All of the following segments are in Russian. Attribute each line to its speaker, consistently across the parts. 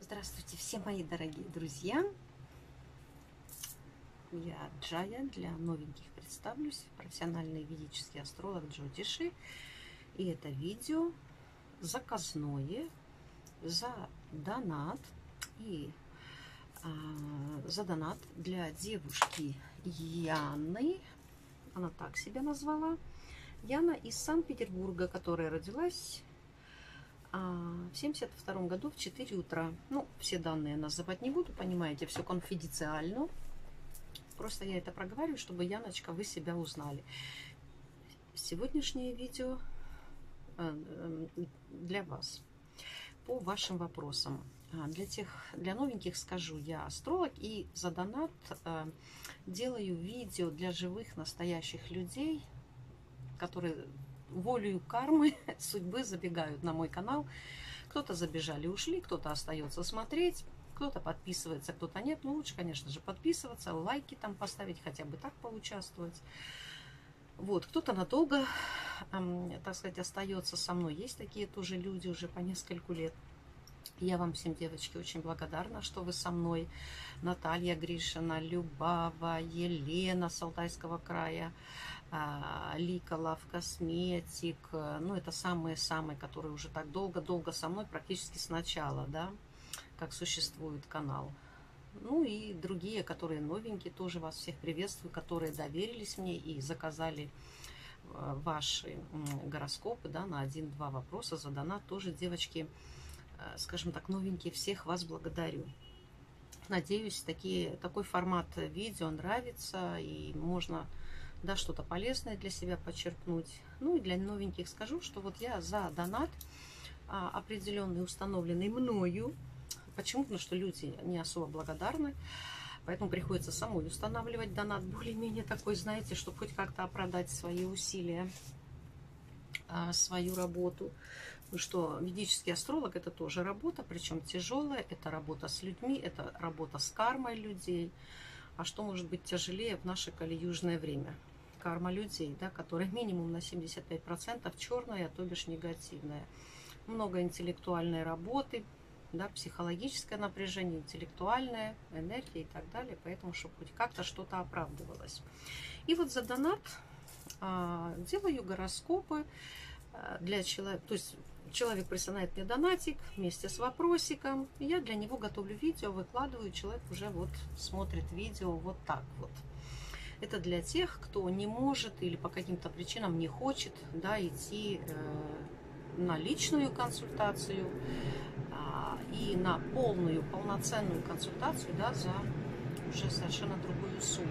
Speaker 1: Здравствуйте, все мои дорогие друзья. Я Джая, для новеньких представлюсь, профессиональный ведический астролог Джотиши. И это видео заказное за донат за донат для девушки Яны. Она так себя назвала. Яна из Санкт-Петербурга, которая родилась в 1972 году в 4 утра. Ну, все данные называть не буду, понимаете, все конфиденциально. Просто я это проговариваю, чтобы, Яночка, вы себя узнали. Сегодняшнее видео для вас по вашим вопросам. Для новеньких скажу, я астролог, и за донат делаю видео для живых, настоящих людей, которые волею кармы, судьбы забегают на мой канал. Кто-то забежали, ушли, кто-то остается смотреть, кто-то подписывается, кто-то нет. Ну, лучше, конечно же, подписываться, лайки там поставить, хотя бы так поучаствовать. Вот, кто-то надолго, так сказать, остается со мной. Есть такие тоже люди уже по нескольку лет. Я вам всем, девочки, очень благодарна, что вы со мной. Наталья Гришина, Любава, Елена с Алтайского края, Лика Лав Косметик. Ну, это самые-самые, которые уже так долго-долго со мной, практически с начала, да, как существует канал. Ну и другие, которые новенькие, тоже вас всех приветствую, которые доверились мне и заказали ваши гороскопы, да, на 1-2 вопроса за донат. Тоже, девочки, скажем так, новенькие, всех вас благодарю. Надеюсь, такой формат видео нравится, и можно, да, что-то полезное для себя почерпнуть. Ну и для новеньких скажу, что вот я за донат определенный, установленный мною. Почему? Потому что люди не особо благодарны, поэтому приходится самой устанавливать донат, более-менее такой, знаете, чтобы хоть как-то оправдать свои усилия, свою работу. Ну что, ведический астролог – это тоже работа, причем тяжелая, это работа с людьми, это работа с кармой людей. А что может быть тяжелее в наше калиюжное время? Карма людей, да, которая минимум на 75% черная, то бишь негативная. Много интеллектуальной работы, да, психологическое напряжение, интеллектуальная энергия и так далее. Поэтому, чтобы хоть как-то что-то оправдывалось. И вот за донат делаю гороскопы для человека. То есть человек присылает мне донатик вместе с вопросиком. И я для него готовлю видео, выкладываю. Человек уже вот смотрит видео вот так вот. Это для тех, кто не может или по каким-то причинам не хочет, да, идти на личную консультацию и на полноценную консультацию, да, за уже совершенно другую сумму.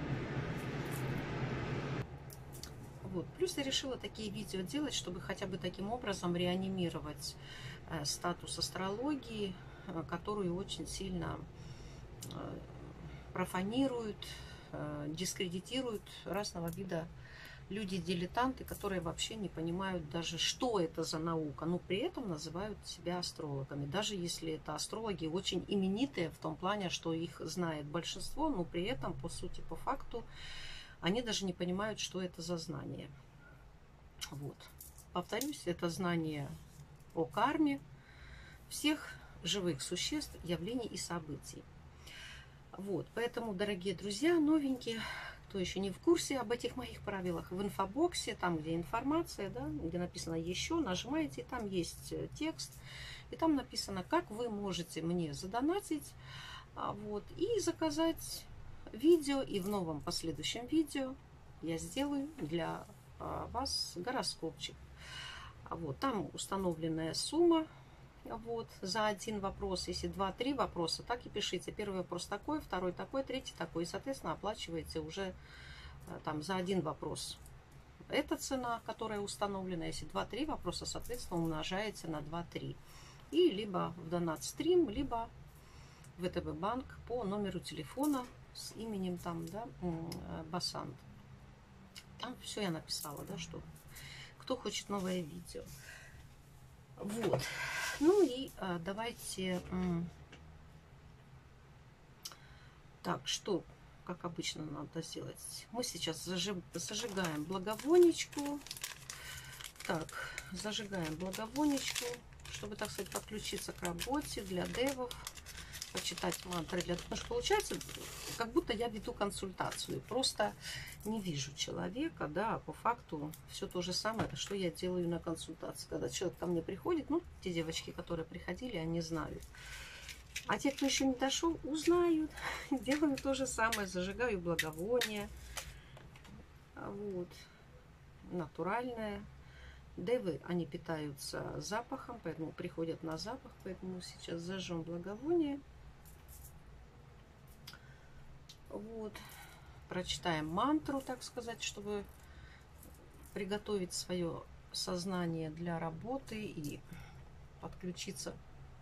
Speaker 1: Вот. Плюс я решила такие видео делать, чтобы хотя бы таким образом реанимировать статус астрологии, которую очень сильно профанируют, дискредитируют разного вида люди-дилетанты, которые вообще не понимают даже, что это за наука, но при этом называют себя астрологами. Даже если это астрологи очень именитые в том плане, что их знает большинство, но при этом, по сути, по факту, они даже не понимают, что это за знание. Вот. Повторюсь, это знание о карме всех живых существ, явлений и событий. Вот. Поэтому, дорогие друзья, новенькие, кто еще не в курсе об этих моих правилах, в инфобоксе, там, где информация, да, где написано «Еще», нажимаете, и там есть текст, и там написано, как вы можете мне задонатить, вот, и заказать видео, и в новом последующем видео я сделаю для вас гороскопчик. Вот, там установленная сумма. Вот, за 1 вопрос, если 2-3 вопроса, так и пишите. Первый вопрос такой, второй такой, третий такой. И, соответственно, оплачиваете уже там за 1 вопрос. Это цена, которая установлена. Если 2-3 вопроса, соответственно, умножаете на 2-3. И либо в донат-стрим, либо в ВТБ банк по номеру телефона с именем там, да, Басант. Там все я написала, да, что кто хочет новое видео. Вот. Ну и давайте... Так, что, как обычно, надо сделать? Мы сейчас зажигаем благовонечку. Так, зажигаем благовонечку, чтобы, так сказать, подключиться к работе для девов. почитать мантры, потому что получается, как будто я веду консультацию. Просто не вижу человека, да, а по факту все то же самое, что я делаю на консультации. Когда человек ко мне приходит, ну, те девочки, которые приходили, они знают. А те, кто еще не дошел, узнают. Делаю то же самое, зажигаю благовония. Вот. Натуральное. Девы, они питаются запахом, поэтому приходят на запах. Поэтому сейчас зажжем благовоние. Вот. Прочитаем мантру, так сказать, чтобы приготовить свое сознание для работы и подключиться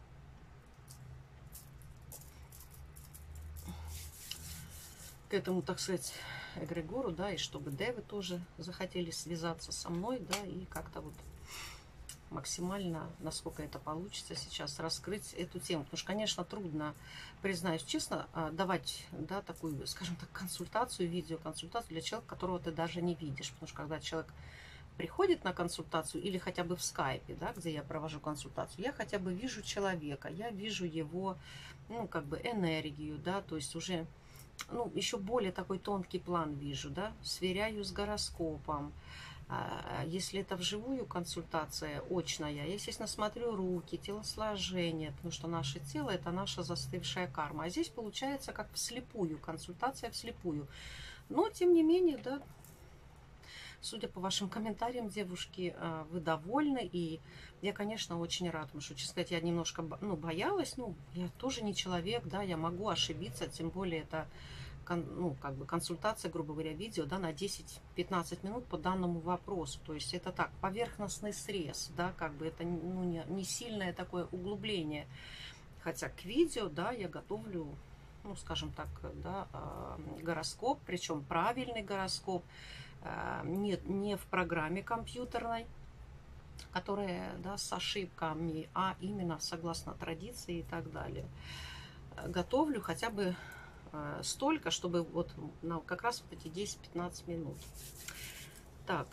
Speaker 1: к этому, так сказать, эгрегору, да, и чтобы девы тоже захотели связаться со мной, да, и как-то вот максимально, насколько это получится сейчас, раскрыть эту тему. Потому что, конечно, трудно, признаюсь честно, давать, да, такую, скажем так, консультацию, видеоконсультацию для человека, которого ты даже не видишь. Потому что когда человек приходит на консультацию или хотя бы в скайпе, да, где я провожу консультацию, я хотя бы вижу человека, я вижу его, ну, как бы энергию, да, то есть уже, ну, еще более такой тонкий план вижу, да, сверяю с гороскопом. Если это вживую консультация очная, я, естественно, смотрю руки, телосложение, потому что наше тело – это наша застывшая карма. А здесь получается как вслепую, консультация вслепую. Но, тем не менее, да, судя по вашим комментариям, девушки, вы довольны. И я, конечно, очень рада, потому что, честно сказать, я немножко, ну, боялась. Ну, я тоже не человек, да, я могу ошибиться, тем более это, ну, как бы консультация, грубо говоря, видео, да, на 10-15 минут по данному вопросу. То есть это так, поверхностный срез, да, как бы это, ну, не сильное такое углубление. Хотя к видео, да, я готовлю, ну, скажем так, да, гороскоп, причем правильный гороскоп, не в программе компьютерной, которая, да, с ошибками, а именно согласно традиции и так далее. Готовлю хотя бы столько, чтобы вот на как раз вот эти 10-15 минут. Так.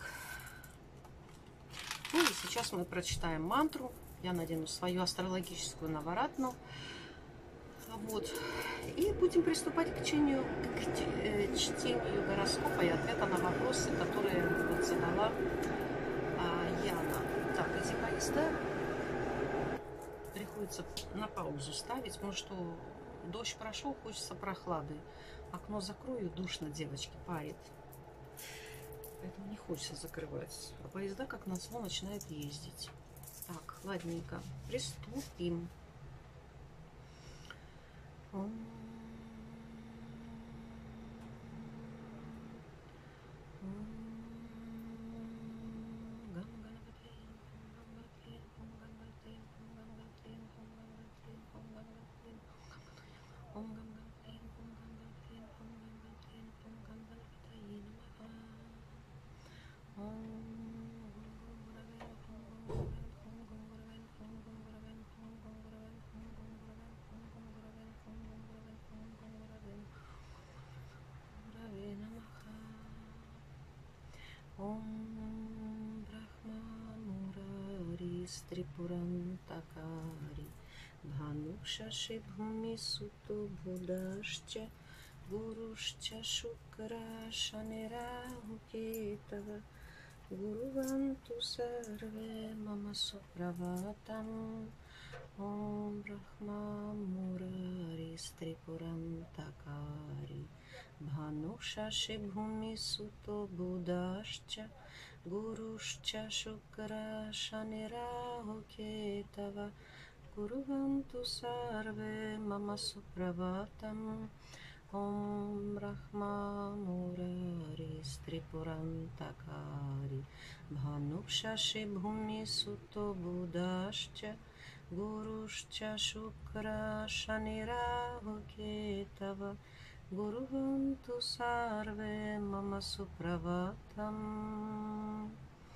Speaker 1: Ну и сейчас мы прочитаем мантру. Я надену свою астрологическую наворотну. Вот. И будем приступать к чтению гороскопа и ответа на вопросы, которые вот задала Яна. Так, эти поезда приходится на паузу ставить, потому что дождь прошел, хочется прохлады. Окно закрою, душно, девочки, парит. Поэтому не хочется закрывать. А поезда, как назло, начинают ездить. Так, ладненько, приступим. Ом Брахма Мурари Трипурантакари Бхануша Шибхуми Суто Будашча Гурушча Шукра Шанираху Кетава Гуруванту Сарве Мама Суправатам. Ом Брахма Мурари Трипурантакари Бхануша Шибхуми Суто Будашча Гурушча Шукра Шанираху Кетава Гуруванту Сарве Мама Суправатам. Ом Брахма Мурари Трипурантакари Бхануша Шибхуми Суто Будашча Гурушча Шукра Шанираху Кетава Гуруванту Сарве Мама Суправатам.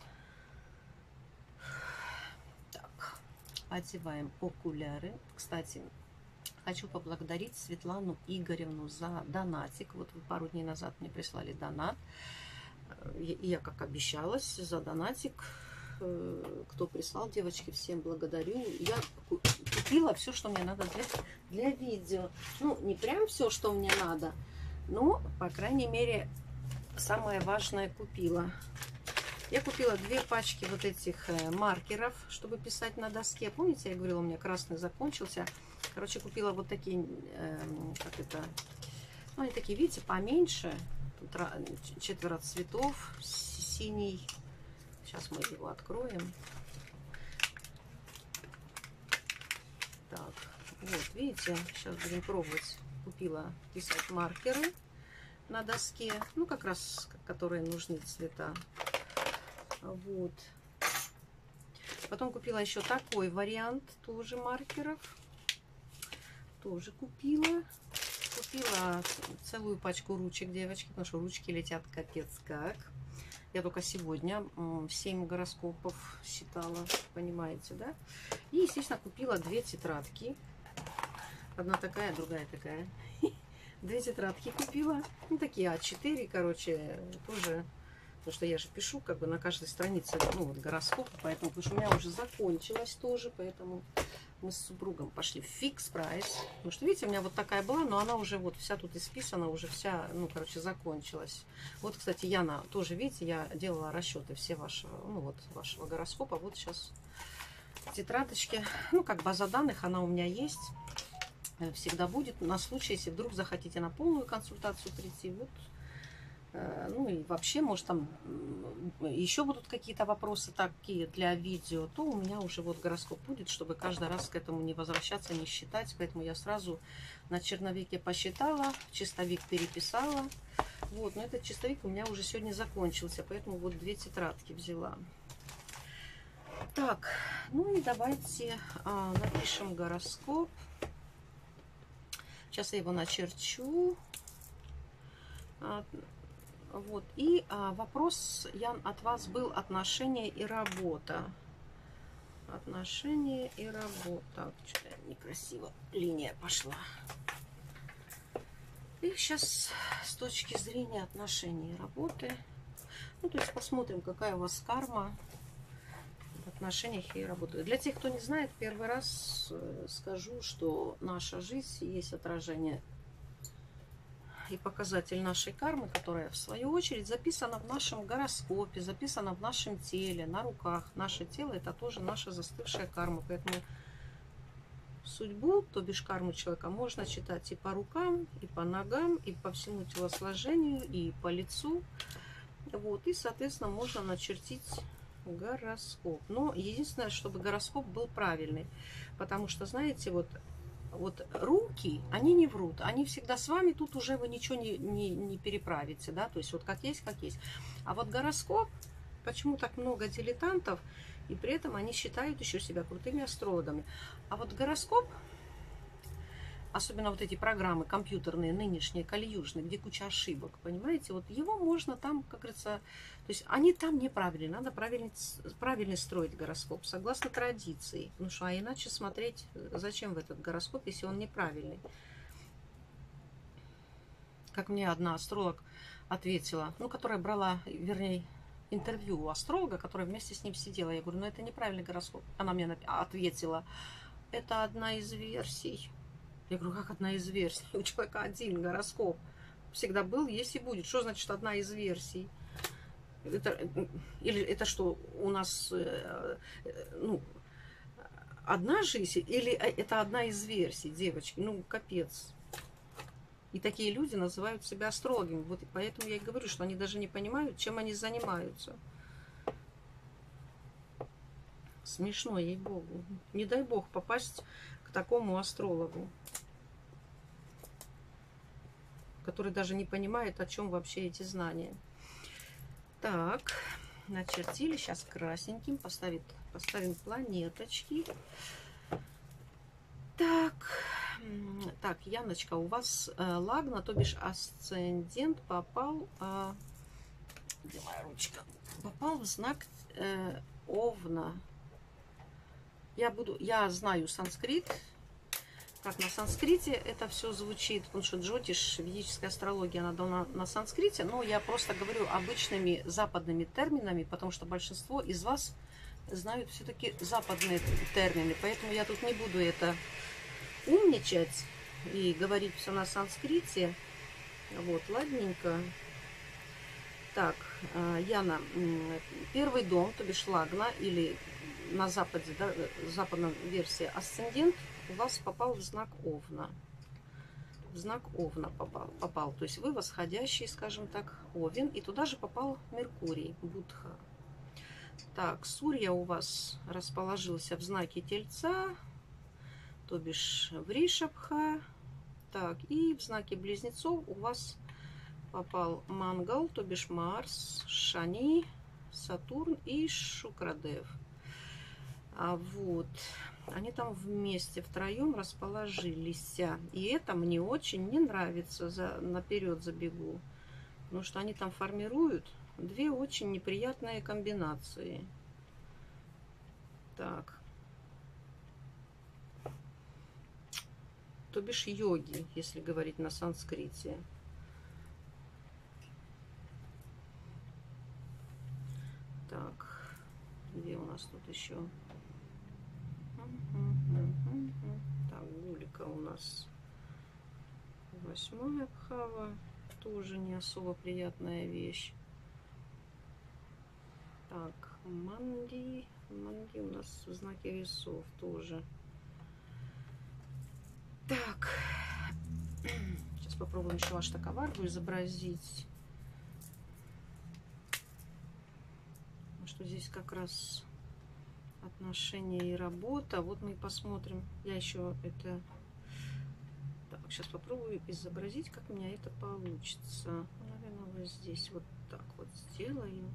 Speaker 1: Так, одеваем окуляры. Кстати, хочу поблагодарить Светлану Игоревну за донатик. Вот вы пару дней назад мне прислали донат. И я, как обещалась, за донатик, кто прислал, девочки, всем благодарю. Я купила все, что мне надо для видео. Ну, не прям все, что мне надо, но, по крайней мере, самое важное купила. Я купила 2 пачки вот этих маркеров, чтобы писать на доске. Помните, я говорила, у меня красный закончился. Короче, купила вот такие, как это, ну, они такие, видите, поменьше. Тут 4 цветов, синий. Сейчас мы его откроем. Так, вот, видите, сейчас будем пробовать. Купила писать маркеры на доске, ну, как раз, которые нужны цвета. Вот. Потом купила еще такой вариант, тоже маркеров. Тоже купила. Купила целую пачку ручек, девочки, потому что ручки летят капец как. Я только сегодня 7 гороскопов считала, понимаете, да? И, естественно, купила 2 тетрадки. Одна такая, другая такая. 2 тетрадки купила. Ну, такие А4, короче, тоже. Потому что я же пишу как бы на каждой странице, ну, вот гороскоп, поэтому, потому что у меня уже закончилось тоже, поэтому мы с супругом пошли в фикс прайс. Потому что, видите, у меня вот такая была, но она уже вот вся тут исписана, уже вся, ну, короче, закончилась. Вот, кстати, Яна тоже, видите, я делала расчеты все вашего, ну, вот, вашего гороскопа. Вот сейчас тетрадочки, ну, как база данных, она у меня есть. Всегда будет на случай, если вдруг захотите на полную консультацию прийти, вот. Ну и вообще, может, там еще будут какие-то вопросы такие для видео, то у меня уже вот гороскоп будет, чтобы каждый раз к этому не возвращаться, не считать. Поэтому я сразу на черновике посчитала, чистовик переписала. Вот, но этот чистовик у меня уже сегодня закончился, поэтому вот 2 тетрадки взяла. Так, ну и давайте напишем гороскоп. Сейчас я его начерчу. Вот. И вопрос, Ян, от вас был отношения и работа. Отношения и работа. Что-то некрасиво линия пошла. И сейчас с точки зрения отношений и работы. Ну, то есть посмотрим, какая у вас карма в отношениях и работе. Для тех, кто не знает, первый раз скажу, что наша жизнь есть отражение и показатель нашей кармы, которая в свою очередь записана в нашем гороскопе, записана в нашем теле, на руках. Наше тело — это тоже наша застывшая карма. Поэтому судьбу, то бишь карму человека, можно читать и по рукам, и по ногам, и по всему телосложению, и по лицу. Вот. И, соответственно, можно начертить гороскоп. Но единственное, чтобы гороскоп был правильный. Потому что, знаете, вот руки, они не врут, они всегда с вами, тут уже вы ничего не переправите, да, то есть вот как есть, как есть. А вот гороскоп, почему так много дилетантов, и при этом они считают еще себя крутыми астрологами. А вот гороскоп, особенно вот эти программы компьютерные, нынешние, калиюжные, где куча ошибок, понимаете, вот его можно там, как говорится, то есть они там неправильные, надо правильно строить гороскоп, согласно традиции. Ну что, а иначе смотреть, зачем в этот гороскоп, если он неправильный. Как мне одна астролог ответила, ну, которая брала, вернее, интервью у астролога, которая вместе с ним сидела. Я говорю, ну, это неправильный гороскоп. Она мне ответила, это одна из версий. Я говорю, как одна из версий? У человека один гороскоп. Всегда был, есть и будет. Что значит одна из версий? Или это что, у нас ну, одна жизнь? Или это одна из версий, девочки? Ну, капец. И такие люди называют себя астрологами. Вот поэтому я и говорю, что они даже не понимают, чем они занимаются. Смешно, ей-богу. Не дай бог попасть к такому астрологу, который даже не понимает, о чем вообще эти знания. Так, начертили. Сейчас красненьким поставим планеточки. Так, Яночка, у вас лагна, то бишь асцендент попал, где моя ручка? Попал в знак Овна. Я знаю санскрит. Как на санскрите это все звучит, потому что джотиш, ведическая астрология, она дана на санскрите, но я просто говорю обычными западными терминами, потому что большинство из вас знают все-таки западные термины, поэтому я тут не буду это умничать и говорить все на санскрите. Вот, ладненько. Так, Яна, первый дом, то бишь лагна, или на западе, да, западная версия асцендент, у вас попал в знак Овна. В знак Овна попал. То есть вы восходящий, скажем так, Овен, и туда же попал Меркурий, Будха. Так, Сурья у вас расположился в знаке Тельца, то бишь Вришабха. Так, и в знаке Близнецов у вас попал Мангал, то бишь Марс, Шани, Сатурн и Шукрадев. А вот, они там вместе, втроем расположились. И это мне очень не нравится, наперед забегу. Потому что они там формируют две очень неприятные комбинации. Так. То бишь йоги, если говорить на санскрите. Так, где у нас тут еще? Так, Гулика у нас 8-я бхава, тоже не особо приятная вещь. Так, Манди у нас в знаке весов тоже. Так, сейчас попробуем еще Аштакаваргу изобразить. Что здесь как раз отношения и работа. Вот мы и посмотрим. Я еще это... Так, сейчас попробую изобразить, как у меня это получится. Наверное, вот здесь вот так вот сделаю.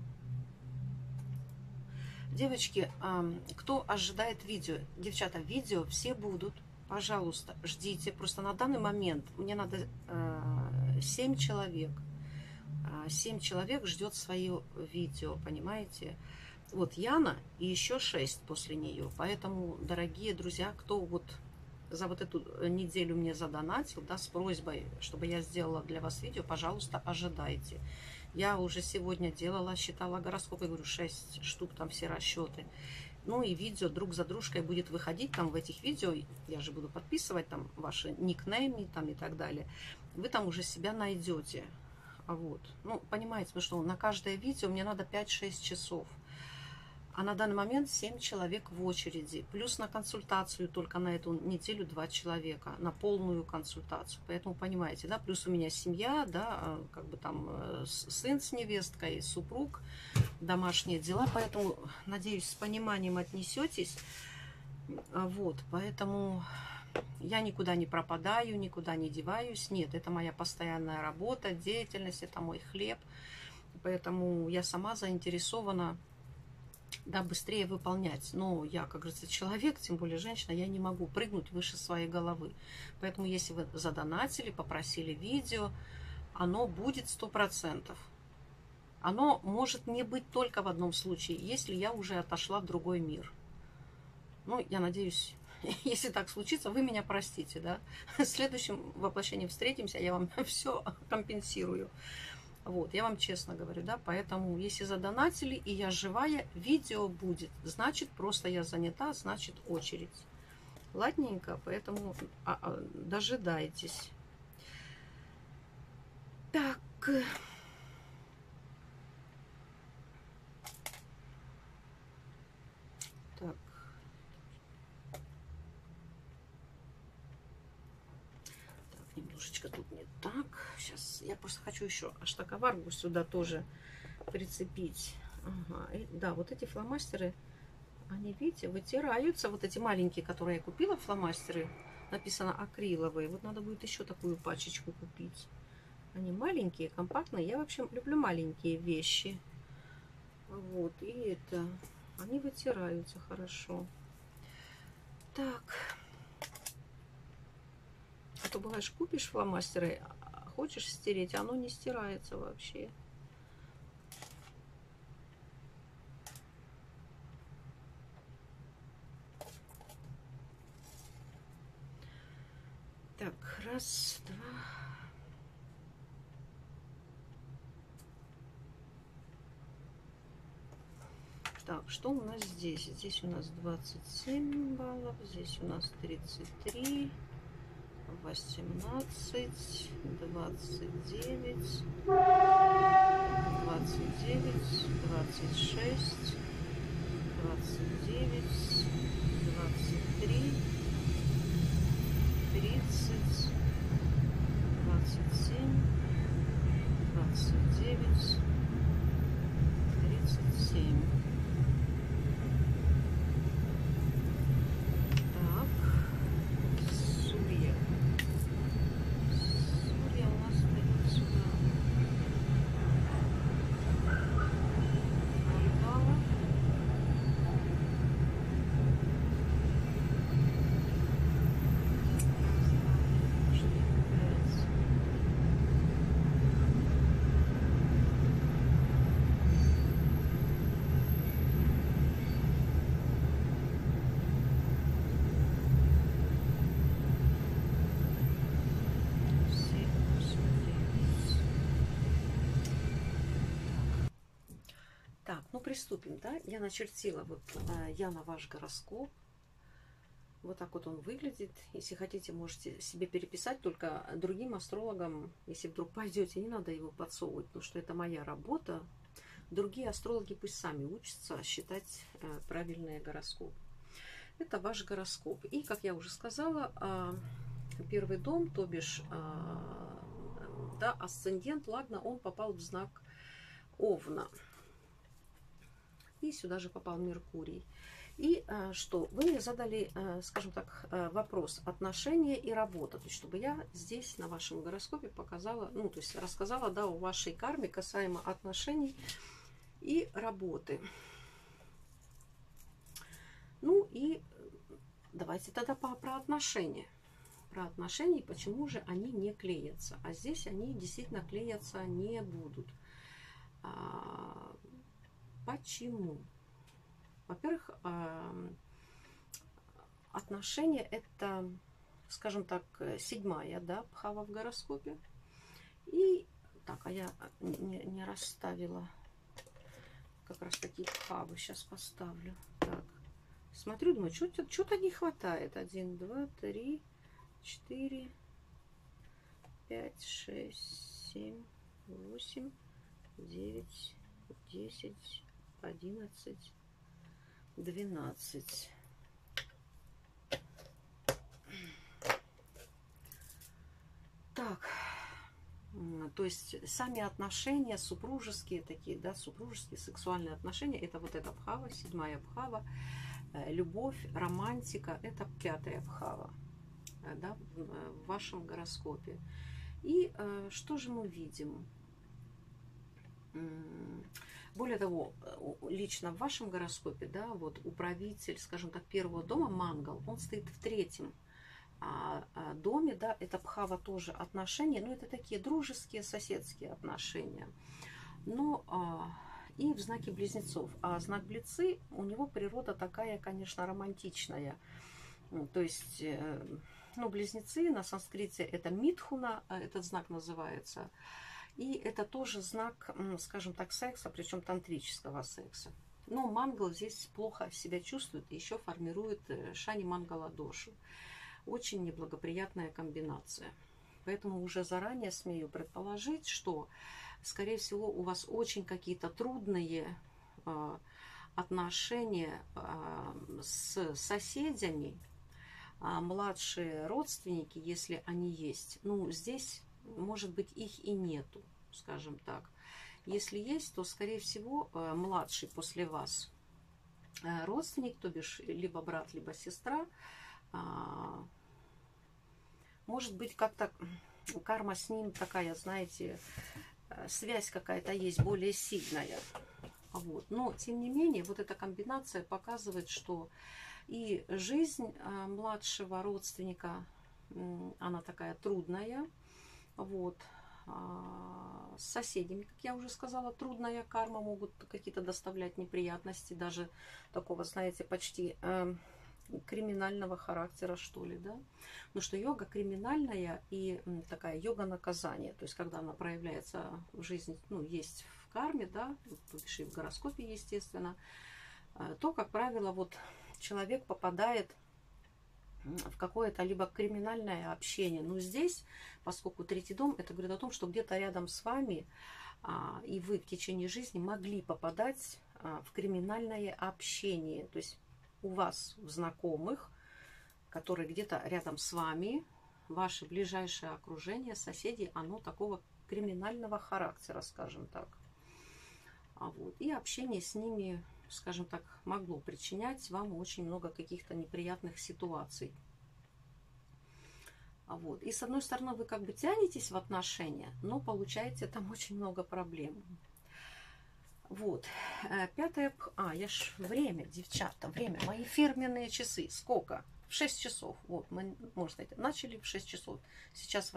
Speaker 1: Девочки, кто ожидает видео? Девчата, видео все будут. Пожалуйста, ждите. Просто на данный момент мне надо 7 человек. 7 человек ждет свое видео, понимаете? Вот Яна и еще 6 после нее. Поэтому, дорогие друзья, кто вот за вот эту неделю мне задонатил, да, с просьбой, чтобы я сделала для вас видео, пожалуйста, ожидайте. Я уже сегодня делала, считала гороскоп, я говорю, 6 штук, там все расчеты. Ну и видео друг за дружкой будет выходить там в этих видео. Я же буду подписывать там ваши никнеймы там и так далее. Вы там уже себя найдете. Вот. Ну, понимаете, потому что на каждое видео мне надо 5-6 часов. А на данный момент 7 человек в очереди. Плюс на консультацию только на эту неделю 2 человека. На полную консультацию. Поэтому, понимаете, да, плюс у меня семья, да, как бы там сын с невесткой, супруг, домашние дела. Поэтому, надеюсь, с пониманием отнесетесь. Вот, поэтому я никуда не пропадаю, никуда не деваюсь. Нет, это моя постоянная работа, деятельность, это мой хлеб. Поэтому я сама заинтересована, да, быстрее выполнять. Но я, как говорится, человек, тем более женщина, я не могу прыгнуть выше своей головы. Поэтому, если вы задонатили, попросили видео, оно будет 100%. Оно может не быть только в одном случае, если я уже отошла в другой мир. Ну, я надеюсь, если так случится, вы меня простите, да. В следующем воплощении встретимся, я вам все компенсирую. Вот, я вам честно говорю, да, поэтому если задонатили, и я живая, видео будет. Значит, просто я занята, значит, очередь. Ладненько, поэтому дожидайтесь. Так. Так. Немножечко тут не так. Сейчас я просто хочу еще Аштакаваргу сюда тоже прицепить. Ага. И, да, вот эти фломастеры, они, видите, вытираются. Вот эти маленькие, которые я купила, фломастеры, написано акриловые. Вот надо будет еще такую пачечку купить. Они маленькие, компактные. Я, в общем, люблю маленькие вещи. Вот, и это, они вытираются хорошо. Так. А то, бываешь, купишь фломастеры, хочешь стереть, оно не стирается вообще. Так, раз, два. Так, что у нас здесь? Здесь у нас 27 баллов, здесь у нас 33, 18, 29, 29, 26, 29, 23, 30, 27, 29, 37. Так, Сурья. Сурья у нас дает сюда 0 баллов. Так, ну приступим, да? Я начертила вот Яна ваш гороскоп. Вот так вот он выглядит. Если хотите, можете себе переписать, только другим астрологам, если вдруг пойдете, не надо его подсовывать, потому что это моя работа. Другие астрологи пусть сами учатся считать правильный гороскоп. Это ваш гороскоп. И, как я уже сказала, первый дом, то бишь да, асцендент Лагна, он попал в знак Овна. И сюда же попал Меркурий. И что? Вы мне задали, скажем так, вопрос отношения и работа. То есть, чтобы я здесь на вашем гороскопе показала, ну, то есть рассказала, да, о вашей карме касаемо отношений и работы. Ну и давайте тогда про отношения. Про отношения, почему же они не клеятся. А здесь они действительно клеятся не будут. Почему? Во-первых, отношения это, скажем так, 7-я, да, Бхава в гороскопе. И так, а я не расставила как раз такие Бхавы. Сейчас поставлю. Так, смотрю, думаю, что-то не хватает. 1, 2, 3, 4, 5, 6, 7, 8, 9, 10, 11, 12. Так, то есть сами отношения супружеские такие, да, супружеские сексуальные отношения, это вот эта Бхава, 7-я Бхава, любовь, романтика, это 5-я Бхава, да, в вашем гороскопе. И что же мы видим? Более того, лично в вашем гороскопе, да, вот управитель, скажем так, первого дома Мангал, он стоит в 3-м доме, да, это Бхава тоже отношения, но это такие дружеские, соседские отношения. Но и в знаке Близнецов. А знак Блицы, у него природа такая, конечно, романтичная. То есть, ну, Близнецы на санскрите это Митхуна, этот знак называется. И это тоже знак, скажем так, секса, причем тантрического секса. Но Мангал здесь плохо себя чувствует, еще формирует Шани Мангала Дошу. Очень неблагоприятная комбинация. Поэтому уже заранее смею предположить, что, скорее всего, у вас очень какие-то трудные отношения с соседями, младшие родственники, если они есть. Ну, здесь, может быть, их и нету, скажем так. Если есть, то, скорее всего, младший после вас родственник, то бишь либо брат, либо сестра, может быть, как-то карма с ним такая, знаете, связь какая-то есть более сильная. Вот. Но, тем не менее, вот эта комбинация показывает, что и жизнь младшего родственника, она такая трудная. Вот. С соседями, как я уже сказала, трудная карма, могут какие-то доставлять неприятности, даже такого, знаете, почти криминального характера, что ли, да. Потому что йога криминальная и такая йога наказания. То есть, когда она проявляется в жизни, ну, есть в карме, да, то бишь и в гороскопе, естественно, то, как правило, вот человек попадает в какое-то либо криминальное общение. Но здесь, поскольку третий дом, это говорит о том, что где-то рядом с вами и вы в течение жизни могли попадать в криминальное общение. То есть у вас в знакомых, которые где-то рядом с вами, ваше ближайшее окружение, соседи, оно такого криминального характера, скажем так. Вот. И общение с ними, скажем так, могло причинять вам очень много каких-то неприятных ситуаций. Вот. И с одной стороны, вы как бы тянетесь в отношения, но получаете там очень много проблем. Вот. Пятое. Я ж время, девчата, время. Мои фирменные часы. Сколько? В 6 часов. Вот, мы, можно сказать, начали в 6 часов. Сейчас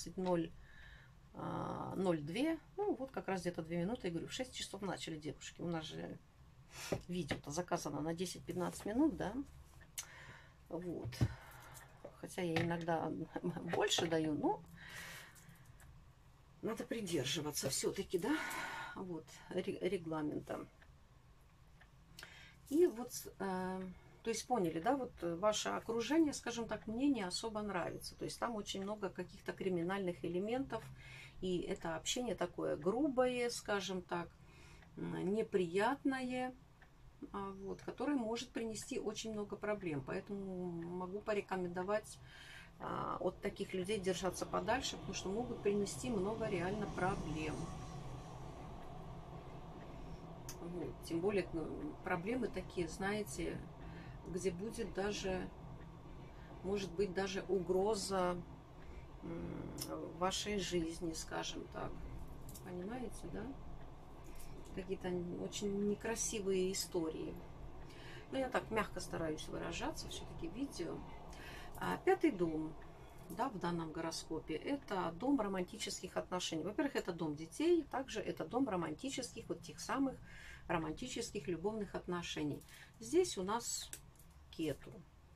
Speaker 1: 18:02. Ну, вот как раз где-то 2 минуты. Я говорю, в 6 часов начали, девушки. У нас же видео-то заказано на 10-15 минут, да? Вот. Хотя я иногда больше даю, но надо придерживаться все-таки, да? Вот, регламента. И вот, то есть поняли, да, вот ваше окружение, скажем так, мне не особо нравится. То есть там очень много каких-то криминальных элементов, и это общение такое грубое, скажем так, неприятное, вот, которое может принести очень много проблем. Поэтому могу порекомендовать от таких людей держаться подальше, потому что могут принести много реально проблем. Вот. Тем более проблемы такие, знаете, где будет даже, может быть, даже угроза вашей жизни, скажем так. Понимаете, да? Какие-то очень некрасивые истории. Но я так мягко стараюсь выражаться, все-таки видео. Пятый дом, да, в данном гороскопе, это дом романтических отношений. Во-первых, это дом детей, также это дом романтических, вот тех самых романтических любовных отношений. Здесь у нас Кету.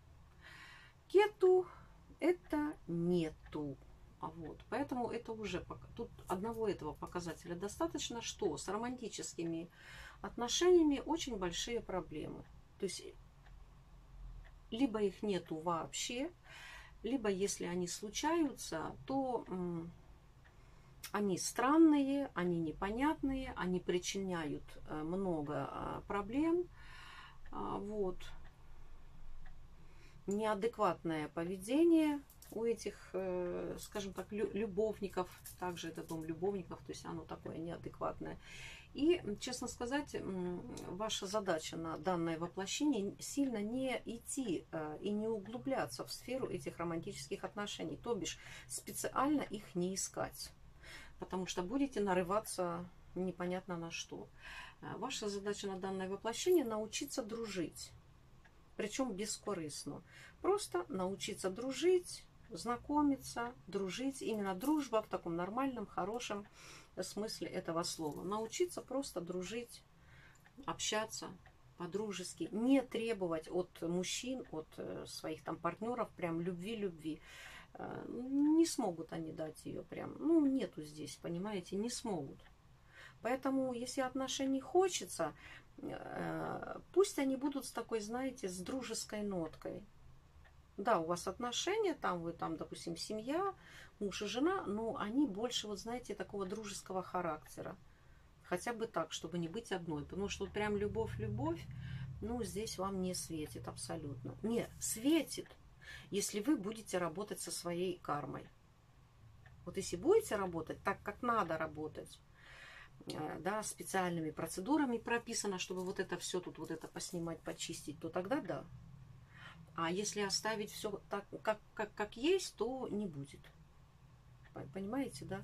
Speaker 1: Кету это нету. Вот. Поэтому это уже тут одного этого показателя достаточно, что с романтическими отношениями очень большие проблемы. То есть либо их нету вообще, либо если они случаются, то они странные, они непонятные, они причиняют много проблем. Вот. Неадекватное поведение у этих, скажем так, любовников. Также это дом любовников, то есть оно такое неадекватное. И, честно сказать, ваша задача на данное воплощение сильно не идти и не углубляться в сферу этих романтических отношений. То бишь специально их не искать. Потому что будете нарываться непонятно на что. Ваша задача на данное воплощение научиться дружить. Причем бескорыстно. Просто научиться дружить, знакомиться, дружить. Именно дружба в таком нормальном, хорошем смысле этого слова. Научиться просто дружить, общаться по-дружески. Не требовать от мужчин, от своих там партнеров прям любви. Не смогут они дать ее прям. Ну, нету здесь, понимаете, не смогут. Поэтому, если отношений хочется, пусть они будут с такой, знаете, с дружеской ноткой. Да, у вас отношения, там вы там, допустим, семья, муж и жена, но они больше, вот знаете, такого дружеского характера. Хотя бы так, чтобы не быть одной. Потому что вот прям любовь, ну, здесь вам не светит абсолютно. Не, светит, если вы будете работать со своей кармой. Вот если будете работать так, как надо работать, да, специальными процедурами прописано, чтобы вот это все тут, вот это поснимать, почистить, то тогда да. А если оставить все так, как есть, то не будет. Понимаете, да?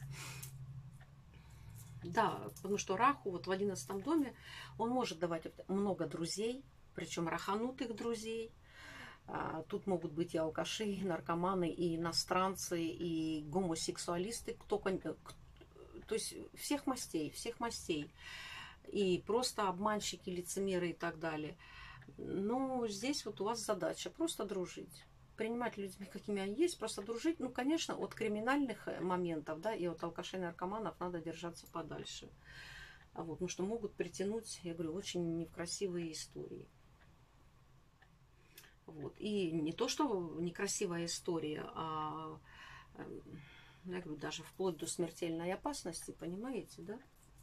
Speaker 1: Да, потому что Раху вот в 11 доме, он может давать много друзей, причем раханутых друзей. Тут могут быть и алкаши, и наркоманы, и иностранцы, и гомосексуалисты, то есть всех мастей. И просто обманщики, лицемеры и так далее. Но здесь вот у вас задача просто дружить. Принимать людьми, какими они есть, просто дружить. Ну, конечно, от криминальных моментов, да, и от алкашей, наркоманов надо держаться подальше. Вот, ну что могут притянуть, я говорю, очень некрасивые истории. Вот. И не то, что некрасивая история, а, я говорю, даже вплоть до смертельной опасности, понимаете, да?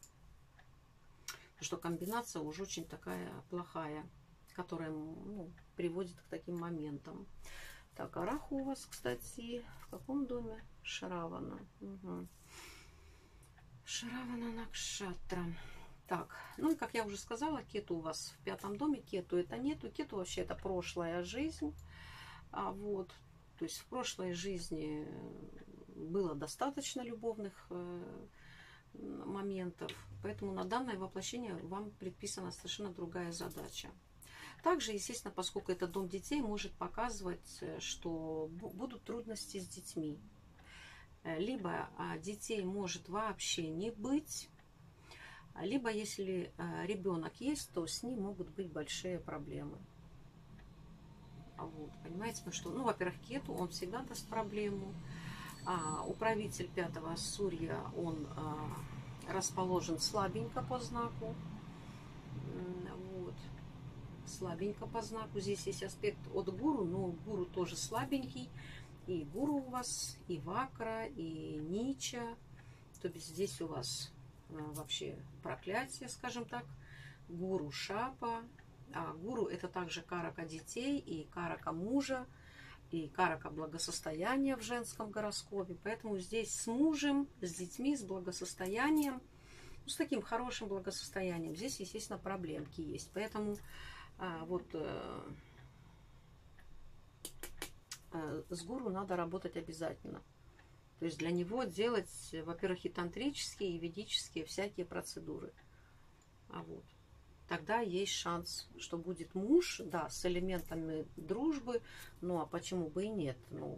Speaker 1: Что комбинация уже очень такая плохая, которая, ну, приводит к таким моментам. Так, а Раху у вас, кстати, в каком доме? Шравана. Угу. Шравана Накшатра. Так, ну и как я уже сказала, Кету у вас в 5-м доме. Кету это нету. Кету вообще это прошлая жизнь. Вот. То есть в прошлой жизни было достаточно любовных моментов. Поэтому на данное воплощение вам предписана совершенно другая задача. Также, естественно, поскольку это дом детей, может показывать, что будут трудности с детьми. Либо детей может вообще не быть, либо если ребенок есть, то с ним могут быть большие проблемы. Вот, понимаете, ну что, ну, во-первых, Кету, он всегда даст проблему. Управитель 5-го Сурья, он расположен слабенько по знаку. Вот. Слабенько по знаку. Здесь есть аспект от гуру, но гуру тоже слабенький. И гуру у вас, и вакра, и нича. То есть здесь у вас вообще проклятие, скажем так. Гуру шапа. А гуру это также карака детей и карака мужа, и карака благосостояния в женском гороскопе. Поэтому здесь с мужем, с детьми, с благосостоянием, ну, с таким хорошим благосостоянием, здесь, естественно, проблемки есть. Поэтому вот с гуру надо работать обязательно. То есть для него делать, во-первых, и тантрические, и ведические всякие процедуры. Вот. Тогда есть шанс, что будет муж, да, с элементами дружбы, ну а почему бы и нет? Ну,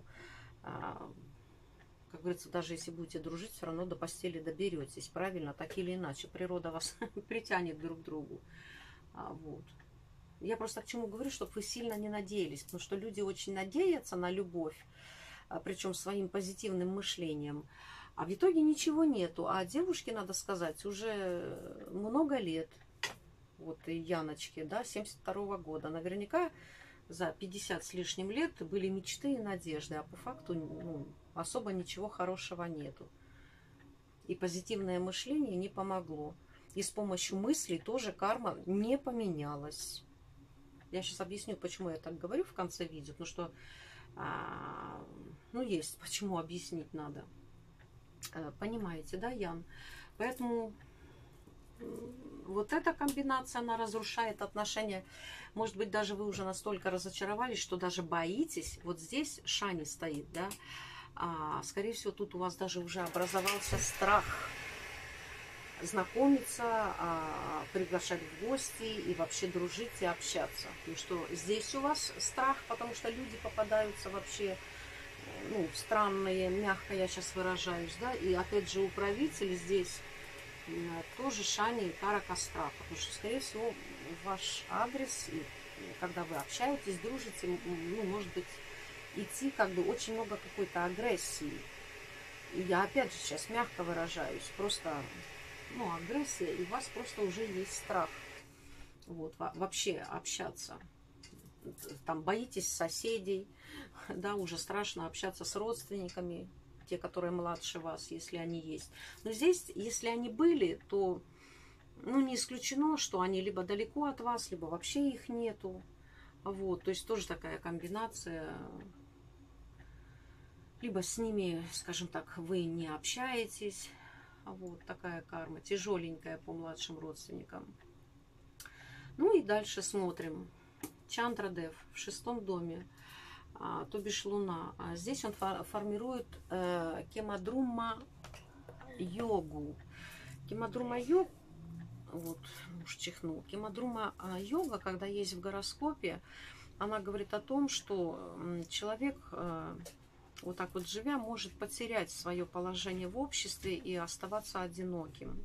Speaker 1: как говорится, даже если будете дружить, все равно до постели доберетесь, правильно, так или иначе. Природа вас притянет друг к другу. Вот. Я просто к чему говорю, чтобы вы сильно не надеялись, потому что люди очень надеются на любовь, причем своим позитивным мышлением, а в итоге ничего нету. А девушке, надо сказать, уже много лет. Вот и Яночке, да, 72-го года. Наверняка за 50 с лишним лет были мечты и надежды, а по факту, ну, особо ничего хорошего нету. И позитивное мышление не помогло. И с помощью мыслей тоже карма не поменялась. Я сейчас объясню, почему я так говорю в конце видео, потому что, ну, есть, почему объяснить надо. Понимаете, да, Ян? Поэтому вот эта комбинация, она разрушает отношения. Может быть, даже вы уже настолько разочаровались, что даже боитесь. Вот здесь Шани стоит, да. Скорее всего, тут у вас даже уже образовался страх знакомиться, приглашать в гости и вообще дружить и общаться. Потому что здесь у вас страх, потому что люди попадаются вообще, ну, странные, мягко я сейчас выражаюсь, да. И опять же, управитель здесь тоже Шани и карака страха. Потому что, скорее всего, ваш адрес, и когда вы общаетесь, дружите, ну, может быть, идти как бы очень много какой-то агрессии. И я опять же сейчас мягко выражаюсь, просто, ну, агрессия, и у вас просто уже есть страх. Вот, вообще общаться. Там боитесь соседей, да, уже страшно общаться с родственниками, те, которые младше вас, если они есть. Но здесь, если они были, то, ну, не исключено, что они либо далеко от вас, либо вообще их нету. Вот, то есть тоже такая комбинация. Либо с ними, скажем так, вы не общаетесь. Вот такая карма, тяжеленькая по младшим родственникам. Ну и дальше смотрим. Чандрадев в 6-м доме, то бишь Луна. Здесь он формирует Кемадрума йогу. Кемадрума йога, вот, муж чихнул. Кемадрума йога, когда есть в гороскопе, она говорит о том, что человек, вот так вот живя, может потерять свое положение в обществе и оставаться одиноким.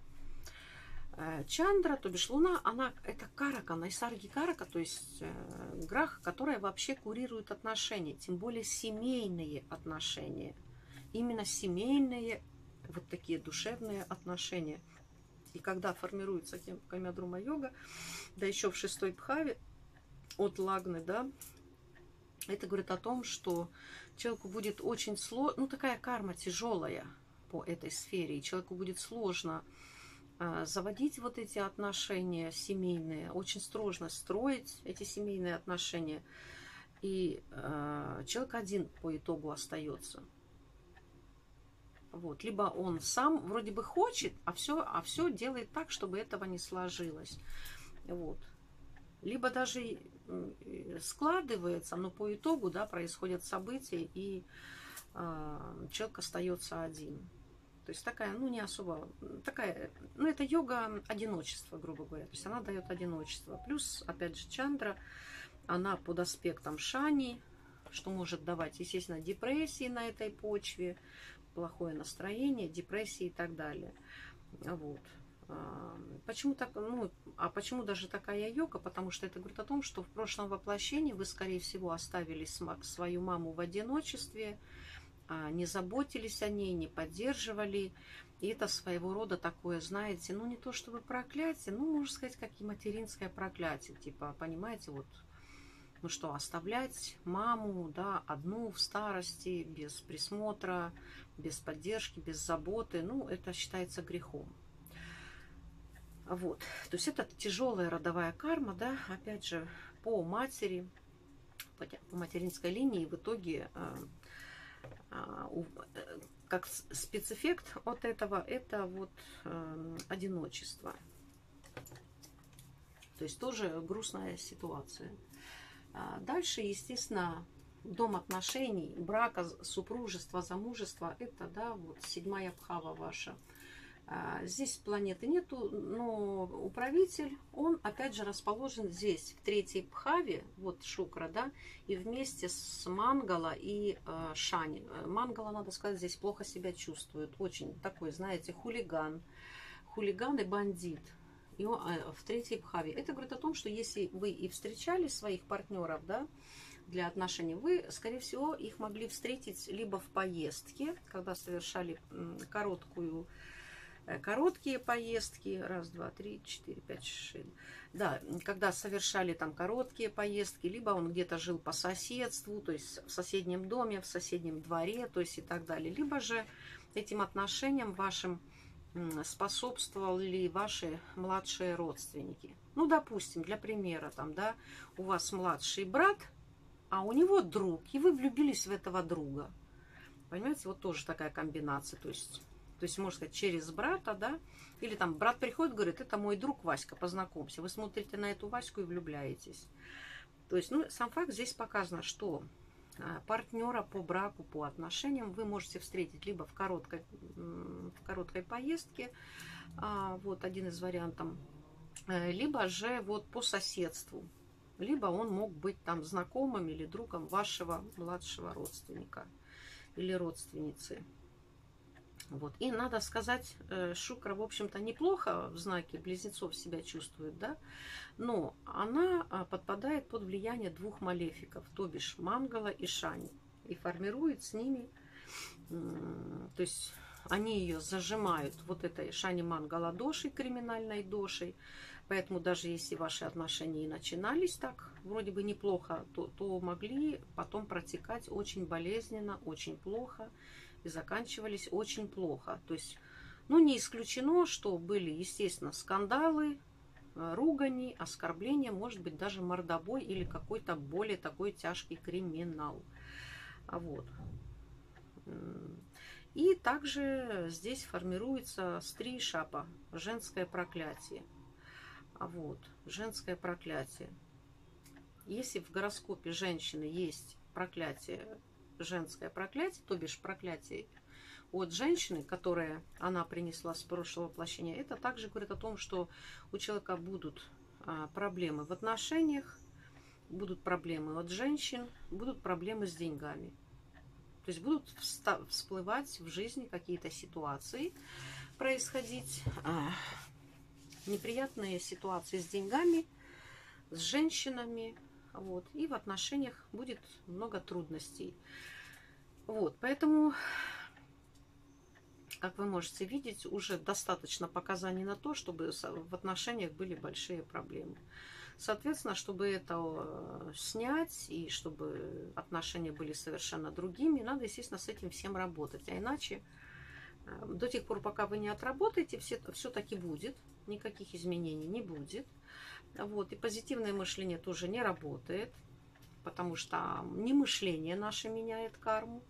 Speaker 1: Чандра, то бишь Луна, она это карака, найсарги карака, то есть граха, которая вообще курирует отношения, тем более семейные отношения. Именно семейные, вот такие душевные отношения. И когда формируется Камядрума йога, да еще в 6-й бхаве от лагны, да, это говорит о том, что человеку будет очень сложно, ну такая карма тяжелая по этой сфере, и человеку будет сложно заводить вот эти отношения семейные, очень сложно строить эти семейные отношения, и человек один по итогу остается. Вот. Либо он сам вроде бы хочет, а все делает так, чтобы этого не сложилось. Вот. Либо даже складывается, но по итогу, да, происходят события, и человек остается один. То есть такая, ну не особо, такая, ну это йога одиночества, грубо говоря. То есть она дает одиночество. Плюс, опять же, чандра, она под аспектом шани, что может давать, естественно, депрессии на этой почве, плохое настроение, депрессии и так далее. Вот. Почему так, ну, а почему даже такая йога? Потому что это говорит о том, что в прошлом воплощении вы, скорее всего, оставили свою маму в одиночестве, не заботились о ней, не поддерживали. И это своего рода такое, знаете, ну не то чтобы проклятие, ну, можно сказать, как и материнское проклятие. Типа, понимаете, вот, ну что, оставлять маму, да, одну в старости, без присмотра, без поддержки, без заботы, ну, это считается грехом. Вот, то есть это тяжелая родовая карма, да, опять же, по матери, по материнской линии, в итоге, как спецэффект от этого, это вот одиночество. То есть тоже грустная ситуация. Дальше, естественно, дом отношений, брака, супружества, замужества, это, да, вот 7-я бхава ваша. Здесь планеты нету, но управитель, он опять же расположен здесь, в 3-й бхаве, вот Шукра, да, и вместе с Мангала и Шани. Мангала, надо сказать, здесь плохо себя чувствует, очень такой, знаете, хулиган и бандит. И он, в 3-й бхаве. Это говорит о том, что если вы и встречали своих партнеров, да, для отношений, вы, скорее всего, их могли встретить либо в поездке, когда совершали короткие поездки, 1, 2, 3, 4, 5, 6, да, когда совершали там короткие поездки, либо он где-то жил по соседству, то есть в соседнем доме, в соседнем дворе, то есть и так далее, либо же этим отношениям вашим способствовали ваши младшие родственники. Ну, допустим, для примера, там, да, у вас младший брат, а у него друг, и вы влюбились в этого друга. Понимаете, вот тоже такая комбинация, то есть, можно сказать, через брата, да, или там брат приходит, говорит, это мой друг Васька, познакомься. Вы смотрите на эту Ваську и влюбляетесь. То есть, ну, сам факт здесь показано, что партнера по браку, по отношениям вы можете встретить либо в короткой поездке, вот один из вариантов, либо же вот по соседству, либо он мог быть там знакомым или другом вашего младшего родственника или родственницы. Вот. И надо сказать, Шукра, в общем-то, неплохо в знаке близнецов себя чувствует, да, но она подпадает под влияние 2 малефиков, то бишь Мангала и Шани, и формирует с ними, то есть они ее зажимают вот этой Шани Мангала дошей, криминальной дошей, поэтому даже если ваши отношения и начинались так, вроде бы неплохо, то могли потом протекать очень болезненно, очень плохо, и заканчивались очень плохо. То есть, ну, не исключено, что были, естественно, скандалы, ругани, оскорбления, может быть, даже мордобой или какой-то более такой тяжкий криминал. Вот. И также здесь формируется стри шапа, женское проклятие. Вот, женское проклятие. Если в гороскопе женщины есть проклятие, женское проклятие, то бишь проклятие от женщины, которое она принесла с прошлого воплощения, это также говорит о том, что у человека будут проблемы в отношениях, будут проблемы от женщин, будут проблемы с деньгами. То есть будут всплывать в жизни какие-то ситуации, происходить неприятные ситуации с деньгами, с женщинами, вот, и в отношениях будет много трудностей. Вот, поэтому как вы можете видеть, уже достаточно показаний на то, чтобы в отношениях были большие проблемы. Соответственно, чтобы это снять и чтобы отношения были совершенно другими, надо, естественно, с этим всем работать. А иначе до тех пор, пока вы не отработаете, все таки будет, никаких изменений не будет. Вот. И позитивное мышление тоже не работает, потому что не мышление наше меняет карму,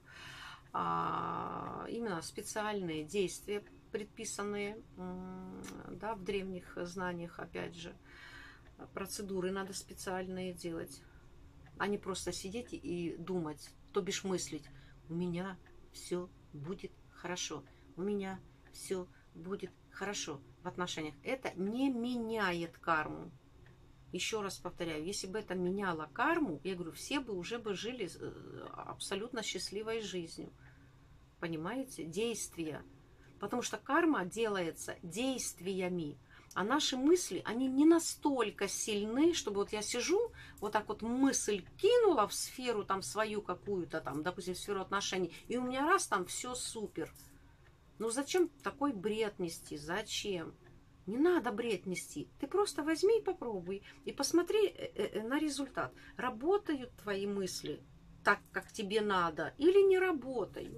Speaker 1: а именно специальные действия, предписанные, да, в древних знаниях, опять же. Процедуры надо специальные делать, а не просто сидеть и думать, то бишь мыслить: у меня все будет хорошо, у меня все будет хорошо в отношениях. Это не меняет карму. Еще раз повторяю, если бы это меняло карму, я говорю, все бы уже бы жили абсолютно счастливой жизнью. Понимаете? Действия. Потому что карма делается действиями. А наши мысли, они не настолько сильны, чтобы вот я сижу, вот так вот мысль кинула в сферу там свою какую-то, там, допустим, в сферу отношений, и у меня раз там все супер. Ну зачем такой бред нести? Зачем? Не надо бред нести. Ты просто возьми и попробуй. И посмотри на результат. Работают твои мысли так, как тебе надо, или не работают?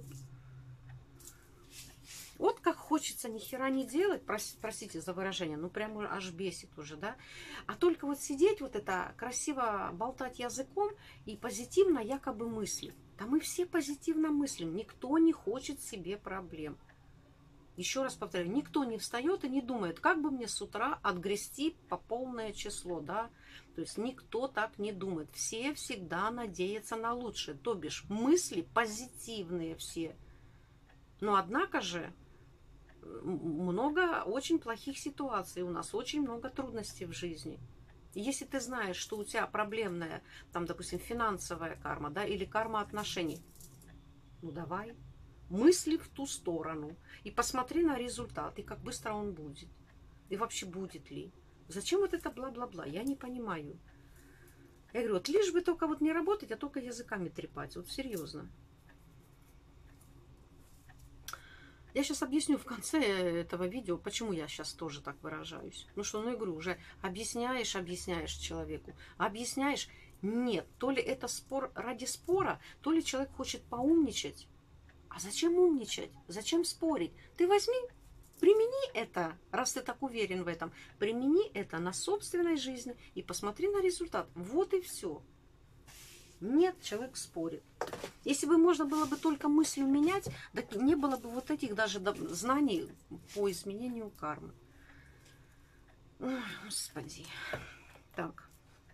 Speaker 1: Вот как хочется ни хера не делать, простите за выражение, ну прямо аж бесит уже, да? А только вот сидеть, вот это красиво болтать языком и позитивно якобы мыслить. Да мы все позитивно мыслим, никто не хочет себе проблем. Еще раз повторяю, никто не встает и не думает, как бы мне с утра отгрести по полное число, да? То есть никто так не думает. Все всегда надеются на лучшее, то бишь мысли позитивные все. Но однако же много очень плохих ситуаций у нас, очень много трудностей в жизни. И если ты знаешь, что у тебя проблемная, там, допустим, финансовая карма, да, или карма отношений, ну давай, мысли в ту сторону и посмотри на результат, и как быстро он будет. И вообще будет ли. Зачем вот это бла-бла-бла? Я не понимаю. Я говорю, вот лишь бы только вот не работать, а только языками трепать. Вот серьезно. Я сейчас объясню в конце этого видео, почему я сейчас тоже так выражаюсь. Ну что, ну я говорю, уже объясняешь человеку. Объясняешь, нет. То ли это спор ради спора, то ли человек хочет поумничать. А зачем умничать? Зачем спорить? Ты возьми, примени это, раз ты так уверен в этом. Примени это на собственной жизни и посмотри на результат. Вот и все. Нет, человек спорит. Если бы можно было бы только мыслью менять, так не было бы вот этих даже знаний по изменению кармы. Ой, Господи. Так.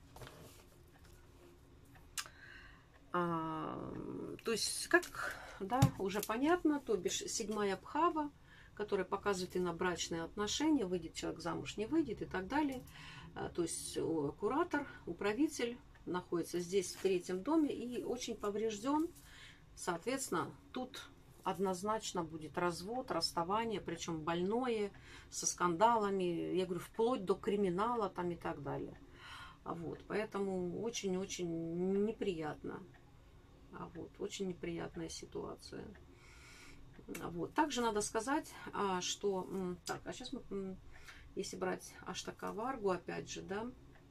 Speaker 1: То есть, как, да, уже понятно, то бишь 7-я бхава, которая показывает и на брачные отношения, выйдет человек замуж, не выйдет и так далее. То есть куратор, управитель находится здесь, в 3-м доме, и очень поврежден. Соответственно, тут однозначно будет развод, расставание, причем больное, со скандалами, я говорю, вплоть до криминала там и так далее. Вот, поэтому очень-очень неприятно. Вот, очень неприятная ситуация. Вот. Также надо сказать, что... Так, а сейчас мы, если брать Аштакаваргу, опять же, да,